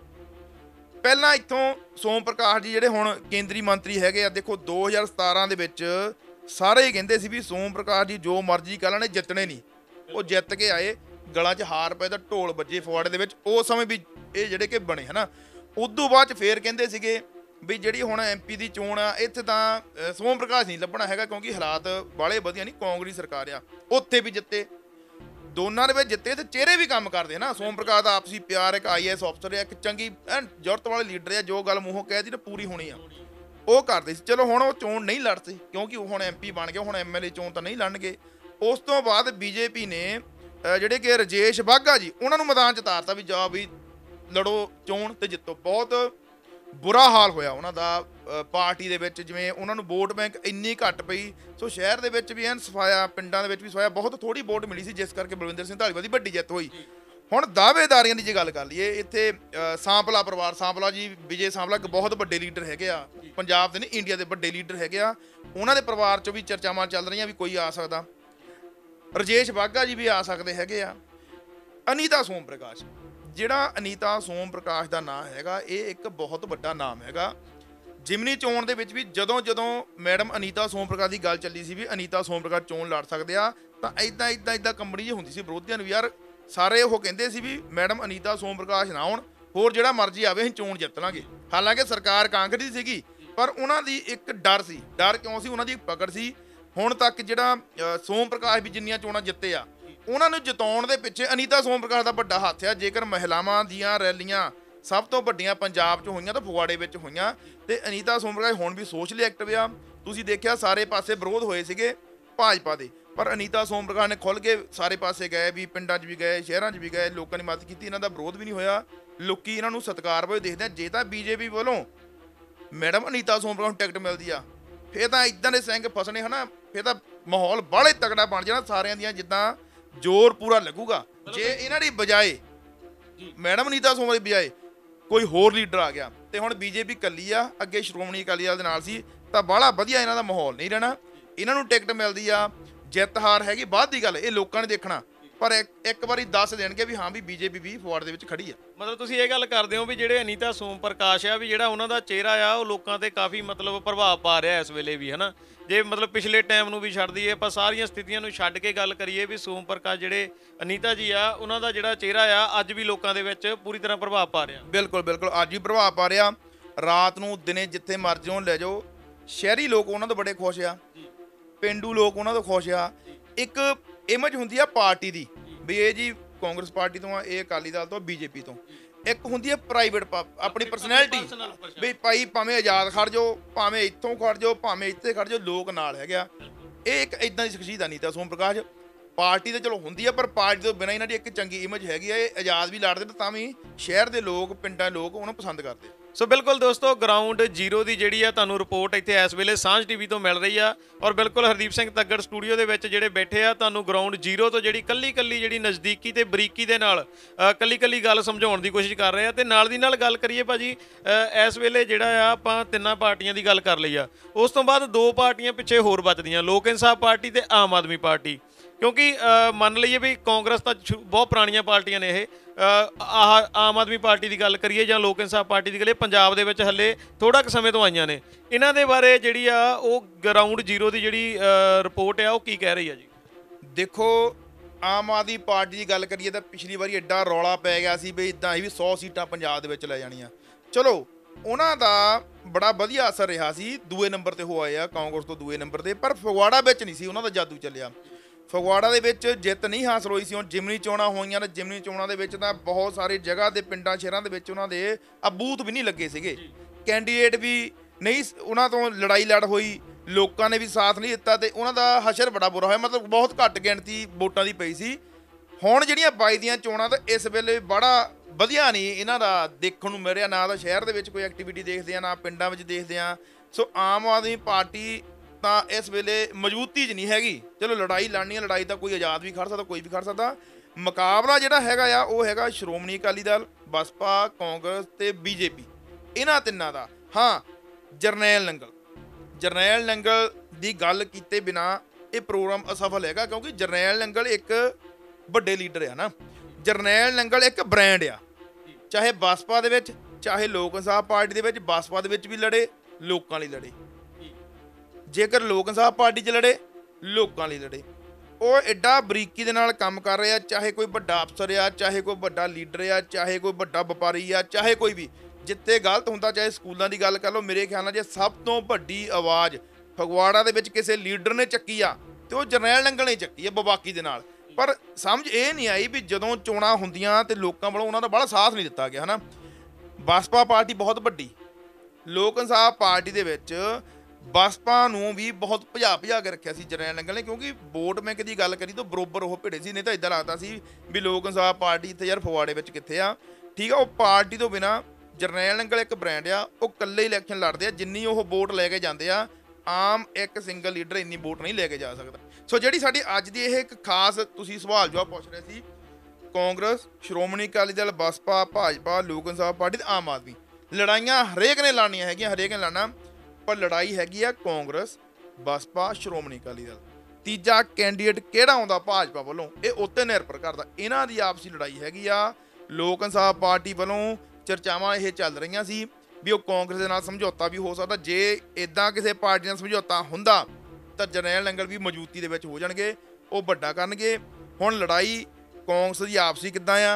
Speaker 1: ਪਹਿਲਾਂ ਇੱਥੋਂ ਸੋਮ ਪ੍ਰਕਾਸ਼ ਜੀ ਜਿਹੜੇ ਹੁਣ ਕੇਂਦਰੀ ਮੰਤਰੀ ਹੈਗੇ ਆ, ਦੇਖੋ ਦੋ ਹਜ਼ਾਰ ਸਤਾਰਾਂ ਦੇ ਵਿੱਚ ਸਾਰੇ ਹੀ ਕਹਿੰਦੇ ਸੀ ਵੀ ਸੋਮ ਪ੍ਰਕਾਸ਼ ਜੀ ਜੋ ਮਰਜ਼ੀ ਕਰ ਲੈਣ ਜਿੱਤਣੇ ਨਹੀਂ। ਉਹ ਜਿੱਤ ਕੇ ਆਏ, ਗਲਾਂ 'ਚ ਹਾਰ ਪਏ ਤਾਂ ਢੋਲ ਵੱਜੇ ਫਗਵਾੜੇ ਦੇ ਵਿੱਚ, ਉਸ ਸਮੇਂ ਵੀ ਇਹ ਜਿਹੜੇ ਕਿ ਬਣੇ ਹਨਾ। ਉਦੋਂ ਬਾਅਦ 'ਚ ਫੇਰ ਕਹਿੰਦੇ ਸੀਗੇ ਵੀ ਜਿਹੜੀ ਹੁਣ ਐਮਪੀ ਦੀ ਚੋਣ ਆ ਇੱਥੇ ਤਾਂ ਸੋਮ ਪ੍ਰਕਾਸ਼ ਨਹੀਂ ਲੱਭਣਾ ਹੈਗਾ, ਕਿਉਂਕਿ ਹਾਲਾਤ ਬਾਲੇ ਵਧੀਆ ਨਹੀਂ, ਕਾਂਗਰਸ ਸਰਕਾਰ ਆ। ਉੱਥੇ ਵੀ ਜਿੱਤੇ, ਦੋਨਾਂ ਦੇ ਵਿੱਚ ਜਿੱਤੇ, ਤੇ ਚਿਹਰੇ ਵੀ ਕੰਮ ਕਰਦੇ ਨਾ। ਸੋਮ ਪ੍ਰਕਾਸ਼ ਦਾ ਆਪਸੀ ਪਿਆਰ, ਇੱਕ ਆਈ ਏ ਐਸ ਅਫਸਰ ਆ, ਇੱਕ ਚੰਗੀ ਜ਼ਰੂਰਤ ਵਾਲੇ ਲੀਡਰ ਆ, ਜੋ ਗੱਲ ਮੂੰਹੋਂ ਕਹਿ ਦੀ ਨਾ ਪੂਰੀ ਹੋਣੀ ਆ, ਉਹ ਕਰਦੇ ਸੀ। ਚਲੋ ਹੁਣ ਉਹ ਚੋਣ ਨਹੀਂ ਲੜਦੇ ਕਿਉਂਕਿ ਉਹ ਹੁਣ ਐਮਪੀ ਬਣ ਗਏ, ਹੁਣ ਐਮਐਲਏ ਚੋਣ ਤਾਂ ਨਹੀਂ ਲੜਨਗੇ। ਉਸ ਤੋਂ ਬਾਅਦ ਬੀਜੇਪੀ ਨੇ ਜਿਹੜੇ ਕਿ ਰਜੇਸ਼ ਬਾਘਾ ਜੀ, ਉਹਨਾਂ ਨੂੰ ਮੈਦਾਨ 'ਚ ਉਤਾਰਤਾ ਵੀ ਜਾ ਵੀ ਲੜੋ ਚੋਣ ਤੇ ਜਿੱਤੋ। ਬਹੁਤ ਬੁਰਾ ਹਾਲ ਹੋਇਆ ਉਹਨਾਂ ਦਾ ਪਾਰਟੀ ਦੇ ਵਿੱਚ, ਜਿਵੇਂ ਉਹਨਾਂ ਨੂੰ ਵੋਟ ਬੈਂਕ ਇੰਨੀ ਘੱਟ ਪਈ। ਸੋ ਸ਼ਹਿਰ ਦੇ ਵਿੱਚ ਵੀ ਐਨ ਸਫਾਇਆ, ਪਿੰਡਾਂ ਦੇ ਵਿੱਚ ਵੀ ਸਫਾਇਆ, ਬਹੁਤ ਥੋੜੀ ਵੋਟ ਮਿਲੀ ਸੀ, ਜਿਸ ਕਰਕੇ ਬਲਵਿੰਦਰ ਸਿੰਘ ਧਾਲੀਵਾਲ ਦੀ ਵੱਡੀ ਜਿੱਤ ਹੋਈ। ਹੁਣ ਦਾਅਵੇਦਾਰੀਆਂ ਦੀ ਜੇ ਗੱਲ ਕਰ ਲਈਏ, ਇੱਥੇ ਸਾਂਪਲਾ ਪਰਿਵਾਰ, ਸਾਂਪਲਾ ਜੀ ਵਿਜੇ ਸਾਂਪਲਾ ਇੱਕ ਬਹੁਤ ਵੱਡੇ ਲੀਡਰ ਹੈਗੇ ਆ, ਪੰਜਾਬ ਦੇ ਨਹੀਂ ਇੰਡੀਆ ਦੇ ਵੱਡੇ ਲੀਡਰ ਹੈਗੇ ਆ। ਉਹਨਾਂ ਦੇ ਪਰਿਵਾਰ 'ਚੋਂ ਵੀ ਚਰਚਾਵਾਂ ਚੱਲ ਰਹੀਆਂ ਵੀ ਕੋਈ ਆ ਸਕਦਾ, ਰਜੇਸ਼ ਬਾਘਾ ਜੀ ਵੀ ਆ ਸਕਦੇ ਹੈਗੇ ਆ। ਅਨੀਤਾ ਸੋਮ ਪ੍ਰਕਾਸ਼, ਜਿਹੜਾ ਅਨੀਤਾ ਸੋਮ ਪ੍ਰਕਾਸ਼ ਦਾ ਨਾਮ ਹੈਗਾ, ਇਹ ਇੱਕ ਬਹੁਤ ਵੱਡਾ ਨਾਮ ਹੈਗਾ। ਜਿਮਨੀ ਚੋਣ ਦੇ ਵਿੱਚ ਵੀ ਜਦੋਂ ਜਦੋਂ ਮੈਡਮ ਅਨੀਤਾ ਸੋਮ ਪ੍ਰਕਾਸ਼ ਦੀ ਗੱਲ ਚੱਲੀ ਸੀ ਵੀ ਅਨੀਤਾ ਸੋਮ ਪ੍ਰਕਾਸ਼ ਚੋਣ ਲੜ ਸਕਦੇ ਆ, ਤਾਂ ਇਦਾਂ ਇਦਾਂ ਇਦਾਂ ਕੰਪਨੀ ਜਿਹੀ ਹੁੰਦੀ ਸੀ ਵਿਰੋਧੀਆਂ ਨੂੰ, ਯਾਰ ਸਾਰੇ ਉਹ ਕਹਿੰਦੇ ਸੀ ਵੀ ਮੈਡਮ ਅਨੀਤਾ ਸੋਮ ਪ੍ਰਕਾਸ਼ ਨਾ ਆਉਣ, ਹੋਰ ਜਿਹੜਾ ਮਰਜ਼ੀ ਆਵੇ ਅਸੀਂ ਚੋਣ ਜਿੱਤ ਲਾਂਗੇ। ਹਾਲਾਂਕਿ ਸਰਕਾਰ ਕਾਂਗਰਸ ਦੀ ਸੀਗੀ, ਪਰ ਉਹਨਾਂ ਦੀ ਇੱਕ ਡਰ ਸੀ। ਡਰ ਕਿਉਂ ਸੀ? ਉਹਨਾਂ ਦੀ ਪਕੜ ਸੀ। ਹੁਣ ਤੱਕ ਜਿਹੜਾ ਸੋਮ ਪ੍ਰਕਾਸ਼ ਵੀ ਜਿੰਨੀਆਂ ਚੋਣਾਂ ਜਿੱਤੇ ਆ, ਉਹਨਾਂ ਨੂੰ ਜਿਤਾਉਣ ਦੇ ਪਿੱਛੇ ਅਨੀਤਾ ਸੋਮ ਪ੍ਰਕਾਸ਼ ਦਾ ਵੱਡਾ ਹੱਥ ਆ। ਜੇਕਰ ਮਹਿਲਾਵਾਂ ਦੀਆਂ ਰੈਲੀਆਂ ਸਭ ਤੋਂ ਵੱਡੀਆਂ ਪੰਜਾਬ 'ਚ ਹੋਈਆਂ ਤਾਂ ਫਗਵਾੜੇ ਵਿੱਚ ਹੋਈਆਂ, ਤੇ ਅਨੀਤਾ ਸੋਮ ਪ੍ਰਕਾਸ਼ ਹੁਣ ਵੀ ਸੋਸ਼ਲੀ ਐਕਟਿਵ ਆ। ਤੁਸੀਂ ਦੇਖਿਆ ਸਾਰੇ ਪਾਸੇ ਵਿਰੋਧ ਹੋਏ ਸੀਗੇ ਭਾਜਪਾ ਦੇ, ਪਰ ਅਨੀਤਾ ਸੋਮ ਪ੍ਰਕਾਸ਼ ਨੇ ਖੁੱਲ੍ਹ ਕੇ ਸਾਰੇ ਪਾਸੇ ਗਏ, ਵੀ ਪਿੰਡਾਂ 'ਚ ਵੀ ਗਏ, ਸ਼ਹਿਰਾਂ 'ਚ ਵੀ ਗਏ, ਲੋਕਾਂ ਦੀ ਮਦਦ ਕੀਤੀ, ਇਹਨਾਂ ਦਾ ਵਿਰੋਧ ਵੀ ਨਹੀਂ ਹੋਇਆ। ਲੋਕੀ ਇਹਨਾਂ ਨੂੰ ਸਤਿਕਾਰ ਵਜੋਂ ਦੇਖਦੇ ਆ। ਜੇ ਤਾਂ ਬੀਜੇਪੀ ਵੱਲੋਂ ਮੈਡਮ ਅਨੀਤਾ ਸੋਮ ਪ੍ਰਕਾਸ਼ ਨੂੰ ਟਿਕਟ ਮਿਲਦੀ ਆ, ਫਿਰ ਤਾਂ ਇੱਦਾਂ ਦੇ ਸਿੰਘ ਫਸਣੇ ਹਨਾ, ਫਿਰ ਤਾਂ ਮਾਹੌਲ ਬਾਹਲੇ ਤਕੜਾ ਬਣ ਜਾਣਾ ਸਾਰਿਆਂ ਦੀਆਂ, ਜਿੱਦਾਂ ਜ਼ੋਰ ਪੂਰਾ ਲੱਗੂਗਾ। ਜੇ ਇਹਨਾਂ ਦੀ ਬਜਾਏ ਮੈਡਮ ਅਨੀਤਾ ਸੋਮ ਦੀ ਬਜਾਏ ਕੋਈ ਹੋਰ ਲੀਡਰ ਆ ਗਿਆ, ਤੇ ਹੁਣ ਬੀਜੇਪੀ ਇਕੱਲੀ ਆ, ਅੱਗੇ ਸ਼੍ਰੋਮਣੀ ਅਕਾਲੀ ਦਲ ਦੇ ਨਾਲ ਸੀ, ਤਾਂ ਬਾਹਲਾ ਵਧੀਆ ਇਹਨਾਂ ਦਾ ਮਾਹੌਲ ਨਹੀਂ ਰਹਿਣਾ। ਇਹਨਾਂ ਨੂੰ ਟਿਕਟ ਮਿਲਦੀ ਆ, ਜਿੱਤ ਹਾਰ ਹੈਗੀ ਬਾਅਦ ਦੀ ਗੱਲ, ਇਹ ਲੋਕਾਂ ਨੇ ਦੇਖਣਾ, ਪਰ ਇੱਕ ਇੱਕ ਵਾਰੀ ਦੱਸ ਦੇਣਗੇ ਵੀ ਹਾਂ ਵੀ ਬੀਜੇਪੀ ਵੀ ਫਗਵਾੜੇ ਦੇ ਵਿੱਚ ਖੜੀ ਆ।
Speaker 2: ਮਤਲਬ ਤੁਸੀਂ ਇਹ ਗੱਲ ਕਰਦੇ ਹੋ ਵੀ ਜਿਹੜੇ ਅਨੀਤਾ ਸੋਮ ਪ੍ਰਕਾਸ਼ ਆ, ਵੀ ਜਿਹੜਾ ਉਹਨਾਂ ਦਾ ਚਿਹਰਾ ਆ ਉਹ ਲੋਕਾਂ ਤੇ ਕਾਫੀ ਮਤਲਬ ਪ੍ਰਭਾਵ ਪਾ ਰਿਹਾ ਇਸ ਵੇਲੇ ਵੀ, ਹਨਾ। ਜੇ ਮਤਲਬ ਪਿਛਲੇ ਟਾਈਮ ਨੂੰ ਵੀ ਛੱਡ ਦਈਏ, ਆਪਾਂ ਸਾਰੀਆਂ ਸਥਿਤੀਆਂ ਨੂੰ ਛੱਡ ਕੇ ਗੱਲ ਕਰੀਏ ਵੀ ਸੋਮ ਪ੍ਰਕਾਸ਼ ਜਿਹੜੇ ਅਨੀਤਾ ਜੀ ਆ, ਉਹਨਾਂ ਦਾ ਜਿਹੜਾ ਚਿਹਰਾ ਆ ਅੱਜ ਵੀ ਲੋਕਾਂ ਦੇ ਵਿੱਚ ਪੂਰੀ ਤਰ੍ਹਾਂ ਪ੍ਰਭਾਵ ਪਾ ਰਿਹਾ।
Speaker 1: ਬਿਲਕੁਲ ਬਿਲਕੁਲ, ਅੱਜ ਵੀ ਪ੍ਰਭਾਵ ਪਾ ਰਿਹਾ। ਰਾਤ ਨੂੰ ਦਿਨੇ ਜਿੱਥੇ ਮਰਜ਼ੀ ਹੋ ਲੈ ਜਾਓ, ਸ਼ਹਿਰੀ ਲੋਕ ਉਹਨਾਂ ਤੋਂ ਬੜੇ ਖੁਸ਼ ਆ, ਪਿੰਡੂ ਲੋਕ ਉਹਨਾਂ ਤੋਂ ਖੁਸ਼ ਆ। ਇੱਕ ਇਮੇਜ ਹੁੰਦੀ ਆ ਪਾਰਟੀ ਦੀ ਵੀ ਇਹ ਜੀ ਕਾਂਗਰਸ ਪਾਰਟੀ ਤੋਂ ਆ, ਇਹ ਅਕਾਲੀ ਦਲ ਤੋਂ, ਬੀਜੇਪੀ ਤੋਂ। ਇੱਕ ਹੁੰਦੀ ਹੈ ਪ੍ਰਾਈਵੇਟ ਆਪਣੀ ਪਰਸਨੈਲਿਟੀ ਵੀ ਭਾਈ ਭਾਵੇਂ ਆਜ਼ਾਦ ਖੜ ਜਾਓ, ਭਾਵੇਂ ਇੱਥੋਂ ਖੜ ਜਾਓ, ਭਾਵੇਂ ਇੱਥੇ ਖੜ ਜਾਓ, ਲੋਕ ਨਾਲ ਹੈਗੇ ਆ। ਇਹ ਇੱਕ ਇਦਾਂ ਦੀ ਸ਼ਖਸੀਅਤ ਆ ਨੀਤਾ ਸੋਮ ਪ੍ਰਕਾਸ਼। ਪਾਰਟੀ ਤਾਂ ਚਲੋ ਹੁੰਦੀ ਆ, ਪਰ ਪਾਰਟੀ ਤੋਂ ਬਿਨਾਂ ਇਹਨਾਂ ਦੀ ਇੱਕ ਚੰਗੀ ਇਮੇਜ ਹੈਗੀ ਆ। ਇਹ ਆਜ਼ਾਦ ਵੀ ਲੜਦੇ ਤੇ ਤਾਂ ਵੀ ਸ਼ਹਿਰ ਦੇ ਲੋਕ, ਪਿੰਡਾਂ ਦੇ ਲੋਕ ਉਹਨੂੰ ਪਸੰਦ ਕਰਦੇ।
Speaker 2: ਸੋ ਬਿਲਕੁਲ ਦੋਸਤੋ, ਗਰਾਊਂਡ ਜ਼ੀਰੋ ਦੀ ਜਿਹੜੀ ਆ ਤੁਹਾਨੂੰ ਰਿਪੋਰਟ ਇੱਥੇ ਇਸ ਵੇਲੇ ਸਾਂਝ ਟੀਵੀ ਤੋਂ ਮਿਲ ਰਹੀ ਆ। ਔਰ ਬਿਲਕੁਲ ਹਰਦੀਪ ਸਿੰਘ ਤੱਗੜ ਸਟੂਡੀਓ ਦੇ ਵਿੱਚ ਜਿਹੜੇ ਬੈਠੇ ਆ, ਤੁਹਾਨੂੰ ਗਰਾਊਂਡ ਜ਼ੀਰੋ ਤੋਂ ਜਿਹੜੀ ਕੱਲੀ ਕੱਲੀ ਜਿਹੜੀ ਨਜ਼ਦੀਕੀ ਤੇ ਬਰੀਕੀ ਦੇ ਨਾਲ ਕੱਲੀ ਕੱਲੀ ਗੱਲ ਸਮਝਾਉਣ ਦੀ ਕੋਸ਼ਿਸ਼ ਕਰ ਰਹੇ ਆ। ਤੇ ਨਾਲ ਦੀ ਨਾਲ ਗੱਲ ਕਰੀਏ ਭਾਜੀ, ਇਸ ਵੇਲੇ ਜਿਹੜਾ ਆ ਆਪਾਂ ਤਿੰਨਾਂ ਪਾਰਟੀਆਂ ਦੀ ਗੱਲ ਕਰ ਲਈ ਆ, ਉਸ ਤੋਂ ਬਾਅਦ ਦੋ ਪਾਰਟੀਆਂ ਪਿੱਛੇ ਹੋਰ ਬਚਦੀਆਂ, ਲੋਕ ਇਨਸਾਫ ਪਾਰਟੀ ਤੇ ਆਮ ਆਦਮੀ ਪਾਰਟੀ। ਕਿਉਂਕਿ ਮੰਨ ਲਈਏ ਵੀ ਕਾਂਗਰਸ ਤਾਂ ਬਹੁਤ ਪੁਰਾਣੀਆਂ ਪਾਰਟੀਆਂ ਨੇ, ਇਹ ਆਹ ਆਮ ਆਦਮੀ ਪਾਰਟੀ ਦੀ ਗੱਲ ਕਰੀਏ ਜਾਂ ਲੋਕ ਇਨਸਾਫ ਪਾਰਟੀ ਦੀ ਗੱਲ, ਪੰਜਾਬ ਦੇ ਵਿੱਚ ਹੱਲੇ ਥੋੜਾ ਕੁ ਸਮੇਂ ਤੋਂ ਆਈਆਂ ਨੇ। ਇਹਨਾਂ ਦੇ ਬਾਰੇ ਜਿਹੜੀ ਆ ਉਹ ਗਰਾਊਂਡ ਜ਼ੀਰੋ ਦੀ ਜਿਹੜੀ ਰਿਪੋਰਟ ਆ ਉਹ ਕੀ ਕਹਿ ਰਹੀ ਆ ਜੀ?
Speaker 1: ਦੇਖੋ, ਆਮ ਆਦਮੀ ਪਾਰਟੀ ਦੀ ਗੱਲ ਕਰੀਏ ਤਾਂ ਪਿਛਲੀ ਵਾਰੀ ਐਡਾ ਰੌਲਾ ਪੈ ਗਿਆ ਸੀ ਵੀ ਇਦਾਂ ਹੀ ਵੀ ਸੌ ਸੀਟਾਂ ਪੰਜਾਬ ਦੇ ਵਿੱਚ ਲੈ ਜਾਣੀਆਂ। ਚਲੋ ਉਹਨਾਂ ਦਾ ਬੜਾ ਵਧੀਆ ਅਸਰ ਰਿਹਾ ਸੀ, ਦੂਏ ਨੰਬਰ ਤੇ ਹੋ ਆਏ ਆ ਕਾਂਗਰਸ ਤੋਂ ਦੂਏ ਨੰਬਰ ਤੇ। ਪਰ ਫਗਵਾੜਾ ਵਿੱਚ ਨਹੀਂ ਸੀ ਉਹਨਾਂ ਦਾ ਜਾਦੂ ਚੱਲਿਆ। ਫਗਵਾੜਾ ਦੇ ਵਿੱਚ ਜਿੱਤ ਨਹੀਂ ਹਾਸਲ ਹੋਈ ਸੀ। ਹੁਣ ਜਿਮਨੀ ਚੋਣਾਂ ਹੋਈਆਂ ਨੇ, ਜਿਮਨੀ ਚੋਣਾਂ ਦੇ ਵਿੱਚ ਤਾਂ ਬਹੁਤ ਸਾਰੇ ਜਗ੍ਹਾ ਦੇ ਪਿੰਡਾਂ ਸ਼ਹਿਰਾਂ ਦੇ ਵਿੱਚ ਉਹਨਾਂ ਦੇ ਆ ਬੂਥ ਵੀ ਨਹੀਂ ਲੱਗੇ ਸੀਗੇ, ਕੈਂਡੀਡੇਟ ਵੀ ਨਹੀਂ, ਉਹਨਾਂ ਤੋਂ ਲੜਾਈ ਲੜ ਹੋਈ, ਲੋਕਾਂ ਨੇ ਵੀ ਸਾਥ ਨਹੀਂ ਦਿੱਤਾ ਤੇ ਉਹਨਾਂ ਦਾ ਹਸ਼ਰ ਬੜਾ ਬੁਰਾ ਹੋਇਆ। ਮਤਲਬ ਬਹੁਤ ਘੱਟ ਗਿਣਤੀ ਵੋਟਾਂ ਦੀ ਪਈ ਸੀ। ਹੁਣ ਜਿਹੜੀਆਂ ਬਾਈ ਦੀਆਂ ਚੋਣਾਂ ਤਾਂ ਇਸ ਵੇਲੇ ਬੜਾ ਵਧੀਆ ਨਹੀਂ ਇਹਨਾਂ ਦਾ ਦੇਖਣ ਨੂੰ ਮਿਲ ਰਿਹਾ। ਨਾ ਤਾਂ ਸ਼ਹਿਰ ਦੇ ਵਿੱਚ ਕੋਈ ਐਕਟੀਵਿਟੀ ਦੇਖਦੇ ਆ, ਨਾ ਪਿੰਡਾਂ ਵਿੱਚ ਦੇਖਦੇ ਆ। ਸੋ ਆਮ ਆਦਮੀ ਪਾਰਟੀ ਤਾਂ ਇਸ ਵੇਲੇ ਮਜ਼ਬੂਤੀ 'ਚ ਨਹੀਂ ਹੈਗੀ। ਚਲੋ ਲੜਾਈ ਲੜਨੀ ਹੈ, ਲੜਾਈ ਤਾਂ ਕੋਈ ਆਜ਼ਾਦ ਵੀ ਖੜ ਸਕਦਾ, ਕੋਈ ਵੀ ਖੜ ਸਕਦਾ। ਮੁਕਾਬਲਾ ਜਿਹੜਾ ਹੈਗਾ ਆ ਉਹ ਹੈਗਾ ਸ਼੍ਰੋਮਣੀ ਅਕਾਲੀ ਦਲ, ਬਸਪਾ, ਕਾਂਗਰਸ ਤੇ ਬੀਜੇਪੀ, ਇਹਨਾਂ ਤਿੰਨਾਂ ਦਾ। ਹਾਂ, ਜਰਨੈਲ ਨੰਗਲ ਜਰਨੈਲ ਨੰਗਲ ਦੀ ਗੱਲ ਕੀਤੇ ਬਿਨਾ ਇਹ ਪ੍ਰੋਗਰਾਮ ਅਸਫਲ ਹੈਗਾ, ਕਿਉਂਕਿ ਜਰਨੈਲ ਨੰਗਲ ਇੱਕ ਵੱਡੇ ਲੀਡਰ ਆ ਨਾ। ਜਰਨੈਲ ਨੰਗਲ ਇੱਕ ਬ੍ਰਾਂਡ ਆ, ਚਾਹੇ ਬਸਪਾ ਦੇ ਵਿੱਚ, ਚਾਹੇ ਲੋਕ ਇਨਸਾਫ ਪਾਰਟੀ ਦੇ ਵਿੱਚ। ਬਸਪਾ ਦੇ ਵਿੱਚ ਵੀ ਲੜੇ, ਲੋਕਾਂ ਲਈ ਲੜੇ। ਜੇਕਰ ਲੋਕ ਇਨਸਾਫ ਪਾਰਟੀ 'ਚ ਲੜੇ, ਲੋਕਾਂ ਲਈ ਲੜੇ। ਉਹ ਐਡਾ ਬਰੀਕੀ ਦੇ ਨਾਲ ਕੰਮ ਕਰ ਰਹੇ ਆ, ਚਾਹੇ ਕੋਈ ਵੱਡਾ ਅਫਸਰ ਆ, ਚਾਹੇ ਕੋਈ ਵੱਡਾ ਲੀਡਰ ਆ, ਚਾਹੇ ਕੋਈ ਵੱਡਾ ਵਪਾਰੀ ਆ, ਚਾਹੇ ਕੋਈ ਵੀ। ਜਿੱਥੇ ਗਲਤ ਹੁੰਦਾ, ਚਾਹੇ ਸਕੂਲਾਂ ਦੀ ਗੱਲ ਕਰ ਲਓ, ਮੇਰੇ ਖਿਆਲ ਨਾਲ ਜੇ ਸਭ ਤੋਂ ਵੱਡੀ ਆਵਾਜ਼ ਫਗਵਾੜਾ ਦੇ ਵਿੱਚ ਕਿਸੇ ਲੀਡਰ ਨੇ ਚੱਕੀ ਆ ਤੇ ਉਹ ਜਰਨੈਲ ਨੰਗਲ ਨੇ ਚੱਕੀ ਆ, ਬਬਾਕੀ ਦੇ ਨਾਲ। ਪਰ ਸਮਝ ਇਹ ਨਹੀਂ ਆਈ ਵੀ ਜਦੋਂ ਚੋਣਾਂ ਹੁੰਦੀਆਂ ਤੇ ਲੋਕਾਂ ਵੱਲੋਂ ਉਹਨਾਂ ਦਾ ਬੜਾ ਸਾਥ ਨਹੀਂ ਦਿੱਤਾ ਗਿਆ, ਹੈ ਨਾ। ਬਸਪਾ ਪਾਰਟੀ ਬਹੁਤ ਵੱਡੀ, ਲੋਕ ਇਨਸਾਫ ਪਾਰਟੀ ਦੇ ਵਿੱਚ ਬਸਪਾ ਨੂੰ ਵੀ ਬਹੁਤ ਭਜਾ ਭਜਾ ਕੇ ਰੱਖਿਆ ਸੀ ਜਰਨੈਲ ਨੰਗਲ ਨੇ, ਕਿਉਂਕਿ ਵੋਟ ਬੈਂਕ ਦੀ ਗੱਲ ਕਰੀ ਤਾਂ ਬਰੋਬਰ ਉਹ ਭਿੜੇ ਸੀ। ਨਹੀਂ ਤਾਂ ਇੱਦਾਂ ਲੱਗਦਾ ਸੀ ਵੀ ਲੋਕ ਇਨਸਾਫ ਪਾਰਟੀ ਇੱਥੇ ਯਾਰ ਫਗਵਾੜੇ ਵਿੱਚ ਕਿੱਥੇ ਆ। ਠੀਕ ਆ, ਉਹ ਪਾਰਟੀ ਤੋਂ ਬਿਨਾਂ ਜਰਨੈਲ ਨੰਗਲ ਇੱਕ ਬ੍ਰਾਂਡ ਆ, ਉਹ ਇਕੱਲੇ ਇਲੈਕਸ਼ਨ ਲੜਦੇ ਆ। ਜਿੰਨੀ ਉਹ ਵੋਟ ਲੈ ਕੇ ਜਾਂਦੇ ਆ, ਆਮ ਇੱਕ ਸਿੰਗਲ ਲੀਡਰ ਇੰਨੀ ਵੋਟ ਨਹੀਂ ਲੈ ਕੇ ਜਾ ਸਕਦਾ। ਸੋ ਜਿਹੜੀ ਸਾਡੀ ਅੱਜ ਦੀ ਇਹ ਇੱਕ ਖਾਸ ਤੁਸੀਂ ਸਵਾਲ ਜਵਾਬ ਪੁੱਛ ਰਹੇ ਸੀ, ਕਾਂਗਰਸ, ਸ਼੍ਰੋਮਣੀ ਅਕਾਲੀ ਦਲ, ਬਸਪਾ, ਭਾਜਪਾ, ਲੋਕ ਇਨਸਾਫ ਪਾਰਟੀ ਤੇ ਆਮ ਆਦਮੀ, ਲੜਾਈਆਂ ਹਰੇਕ ਨੇ ਲੜਨੀਆਂ ਹੈਗੀਆਂ, ਹਰੇਕ ਨੇ ਲੜਨਾ। ਪਰ ਲੜਾਈ ਹੈਗੀ ਆ ਕਾਂਗਰਸ, ਬਸਪਾ, ਸ਼੍ਰੋਮਣੀ ਅਕਾਲੀ ਦਲ। ਤੀਜਾ ਕੈਂਡੀਡੇਟ ਕਿਹੜਾ ਆਉਂਦਾ ਭਾਜਪਾ ਵੱਲੋਂ, ਇਹ ਉੱਤੇ ਨਿਰਭਰ ਕਰਦਾ। ਇਹਨਾਂ ਦੀ ਆਪਸੀ ਲੜਾਈ ਹੈਗੀ ਆ। ਲੋਕ ਇਨਸਾਫ ਪਾਰਟੀ ਵੱਲੋਂ ਚਰਚਾਵਾਂ ਇਹ ਚੱਲ ਰਹੀਆਂ ਸੀ ਵੀ ਉਹ ਕਾਂਗਰਸ ਦੇ ਨਾਲ ਸਮਝੌਤਾ ਵੀ ਹੋ ਸਕਦਾ। ਜੇ ਇਦਾਂ ਕਿਸੇ ਪਾਰਟੀ ਨਾਲ ਸਮਝੌਤਾ ਹੁੰਦਾ ਤਾਂ ਜਰਨੈਲ ਨੰਗਲ ਵੀ ਮਜ਼ਬੂਤੀ ਦੇ ਵਿੱਚ ਹੋ ਜਾਣਗੇ, ਉਹ ਵੱਡਾ ਕਰਨਗੇ। ਹੁਣ ਲੜਾਈ ਕਾਂਗਰਸ ਦੀ ਆਪਸੀ ਕਿੱਦਾਂ ਆ,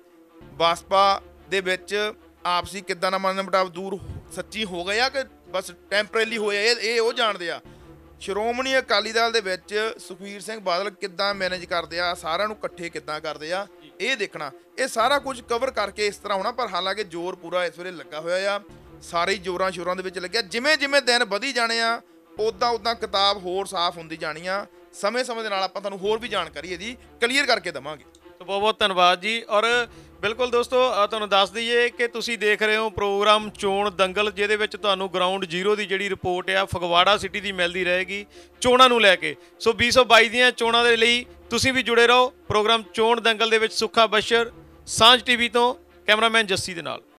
Speaker 1: ਬਸਪਾ ਦੇ ਵਿੱਚ ਆਪਸੀ ਕਿੱਦਾਂ ਦਾ ਮਨ ਮੁਟਾਵ ਦੂਰ ਸੱਚੀ ਹੋ ਗਿਆ ਕਿ ਬਸ ਟੈਂਪਰੇਰੀ ਹੋਇਆ, ਇਹ ਇਹ ਉਹ ਜਾਣਦੇ ਆ। ਸ਼੍ਰੋਮਣੀ ਅਕਾਲੀ ਦਲ ਦੇ ਵਿੱਚ ਸੁਖਬੀਰ ਸਿੰਘ ਬਾਦਲ ਕਿੱਦਾਂ ਮੈਨੇਜ ਕਰਦੇ ਆ, ਸਾਰਿਆਂ ਨੂੰ ਇਕੱਠੇ ਕਿੱਦਾਂ ਕਰਦੇ ਆ, ਇਹ ਦੇਖਣਾ। ਇਹ ਸਾਰਾ ਕੁਝ ਕਵਰ ਕਰਕੇ ਇਸ ਤਰ੍ਹਾਂ ਹੋਣਾ। ਪਰ ਹਾਲਾਂਕਿ ਜ਼ੋਰ ਪੂਰਾ ਇਸ ਵੇਲੇ ਲੱਗਾ ਹੋਇਆ ਆ, ਸਾਰੇ ਜ਼ੋਰਾਂ ਸ਼ੋਰਾਂ ਦੇ ਵਿੱਚ ਲੱਗਿਆ। ਜਿਵੇਂ ਜਿਵੇਂ ਦਿਨ ਵਧੀ ਜਾਣੇ ਆ, ਉੱਦਾਂ ਉੱਦਾਂ ਕਿਤਾਬ ਹੋਰ ਸਾਫ਼ ਹੁੰਦੀ ਜਾਣੀ ਆ। ਸਮੇਂ ਸਮੇਂ ਦੇ ਨਾਲ ਆਪਾਂ ਤੁਹਾਨੂੰ ਹੋਰ ਵੀ ਜਾਣਕਾਰੀ ਇਹਦੀ ਕਲੀਅਰ ਕਰਕੇ ਦੇਵਾਂਗੇ।
Speaker 2: ਬਹੁਤ ਬਹੁਤ ਧੰਨਵਾਦ ਜੀ। ਔਰ ਬਿਲਕੁਲ ਦੋਸਤੋ, ਤੁਹਾਨੂੰ ਦੱਸ ਦਈਏ ਕਿ ਤੁਸੀਂ ਦੇਖ ਰਹੇ ਹੋ ਪ੍ਰੋਗਰਾਮ ਚੋਣ ਦੰਗਲ, ਜਿਹਦੇ ਵਿੱਚ ਤੁਹਾਨੂੰ ਗਰਾਊਂਡ ਜ਼ੀਰੋ ਦੀ ਜਿਹੜੀ ਰਿਪੋਰਟ ਆ ਫਗਵਾੜਾ ਸਿਟੀ ਦੀ ਮਿਲਦੀ ਰਹੇਗੀ ਚੋਣਾਂ ਨੂੰ ਲੈ ਕੇ। ਸੋ ਵੀਹ ਸੌ ਬਾਈ ਦੀਆਂ ਚੋਣਾਂ ਦੇ ਲਈ ਤੁਸੀਂ ਵੀ ਜੁੜੇ ਰਹੋ ਪ੍ਰੋਗਰਾਮ ਚੋਣ ਦੰਗਲ ਦੇ ਵਿੱਚ। ਸੁੱਖਾ ਬਸ਼ਰ, ਸਾਂਝ ਟੀਵੀ ਤੋਂ, ਕੈਮਰਾਮੈਨ ਜੱਸੀ ਦੇ ਨਾਲ।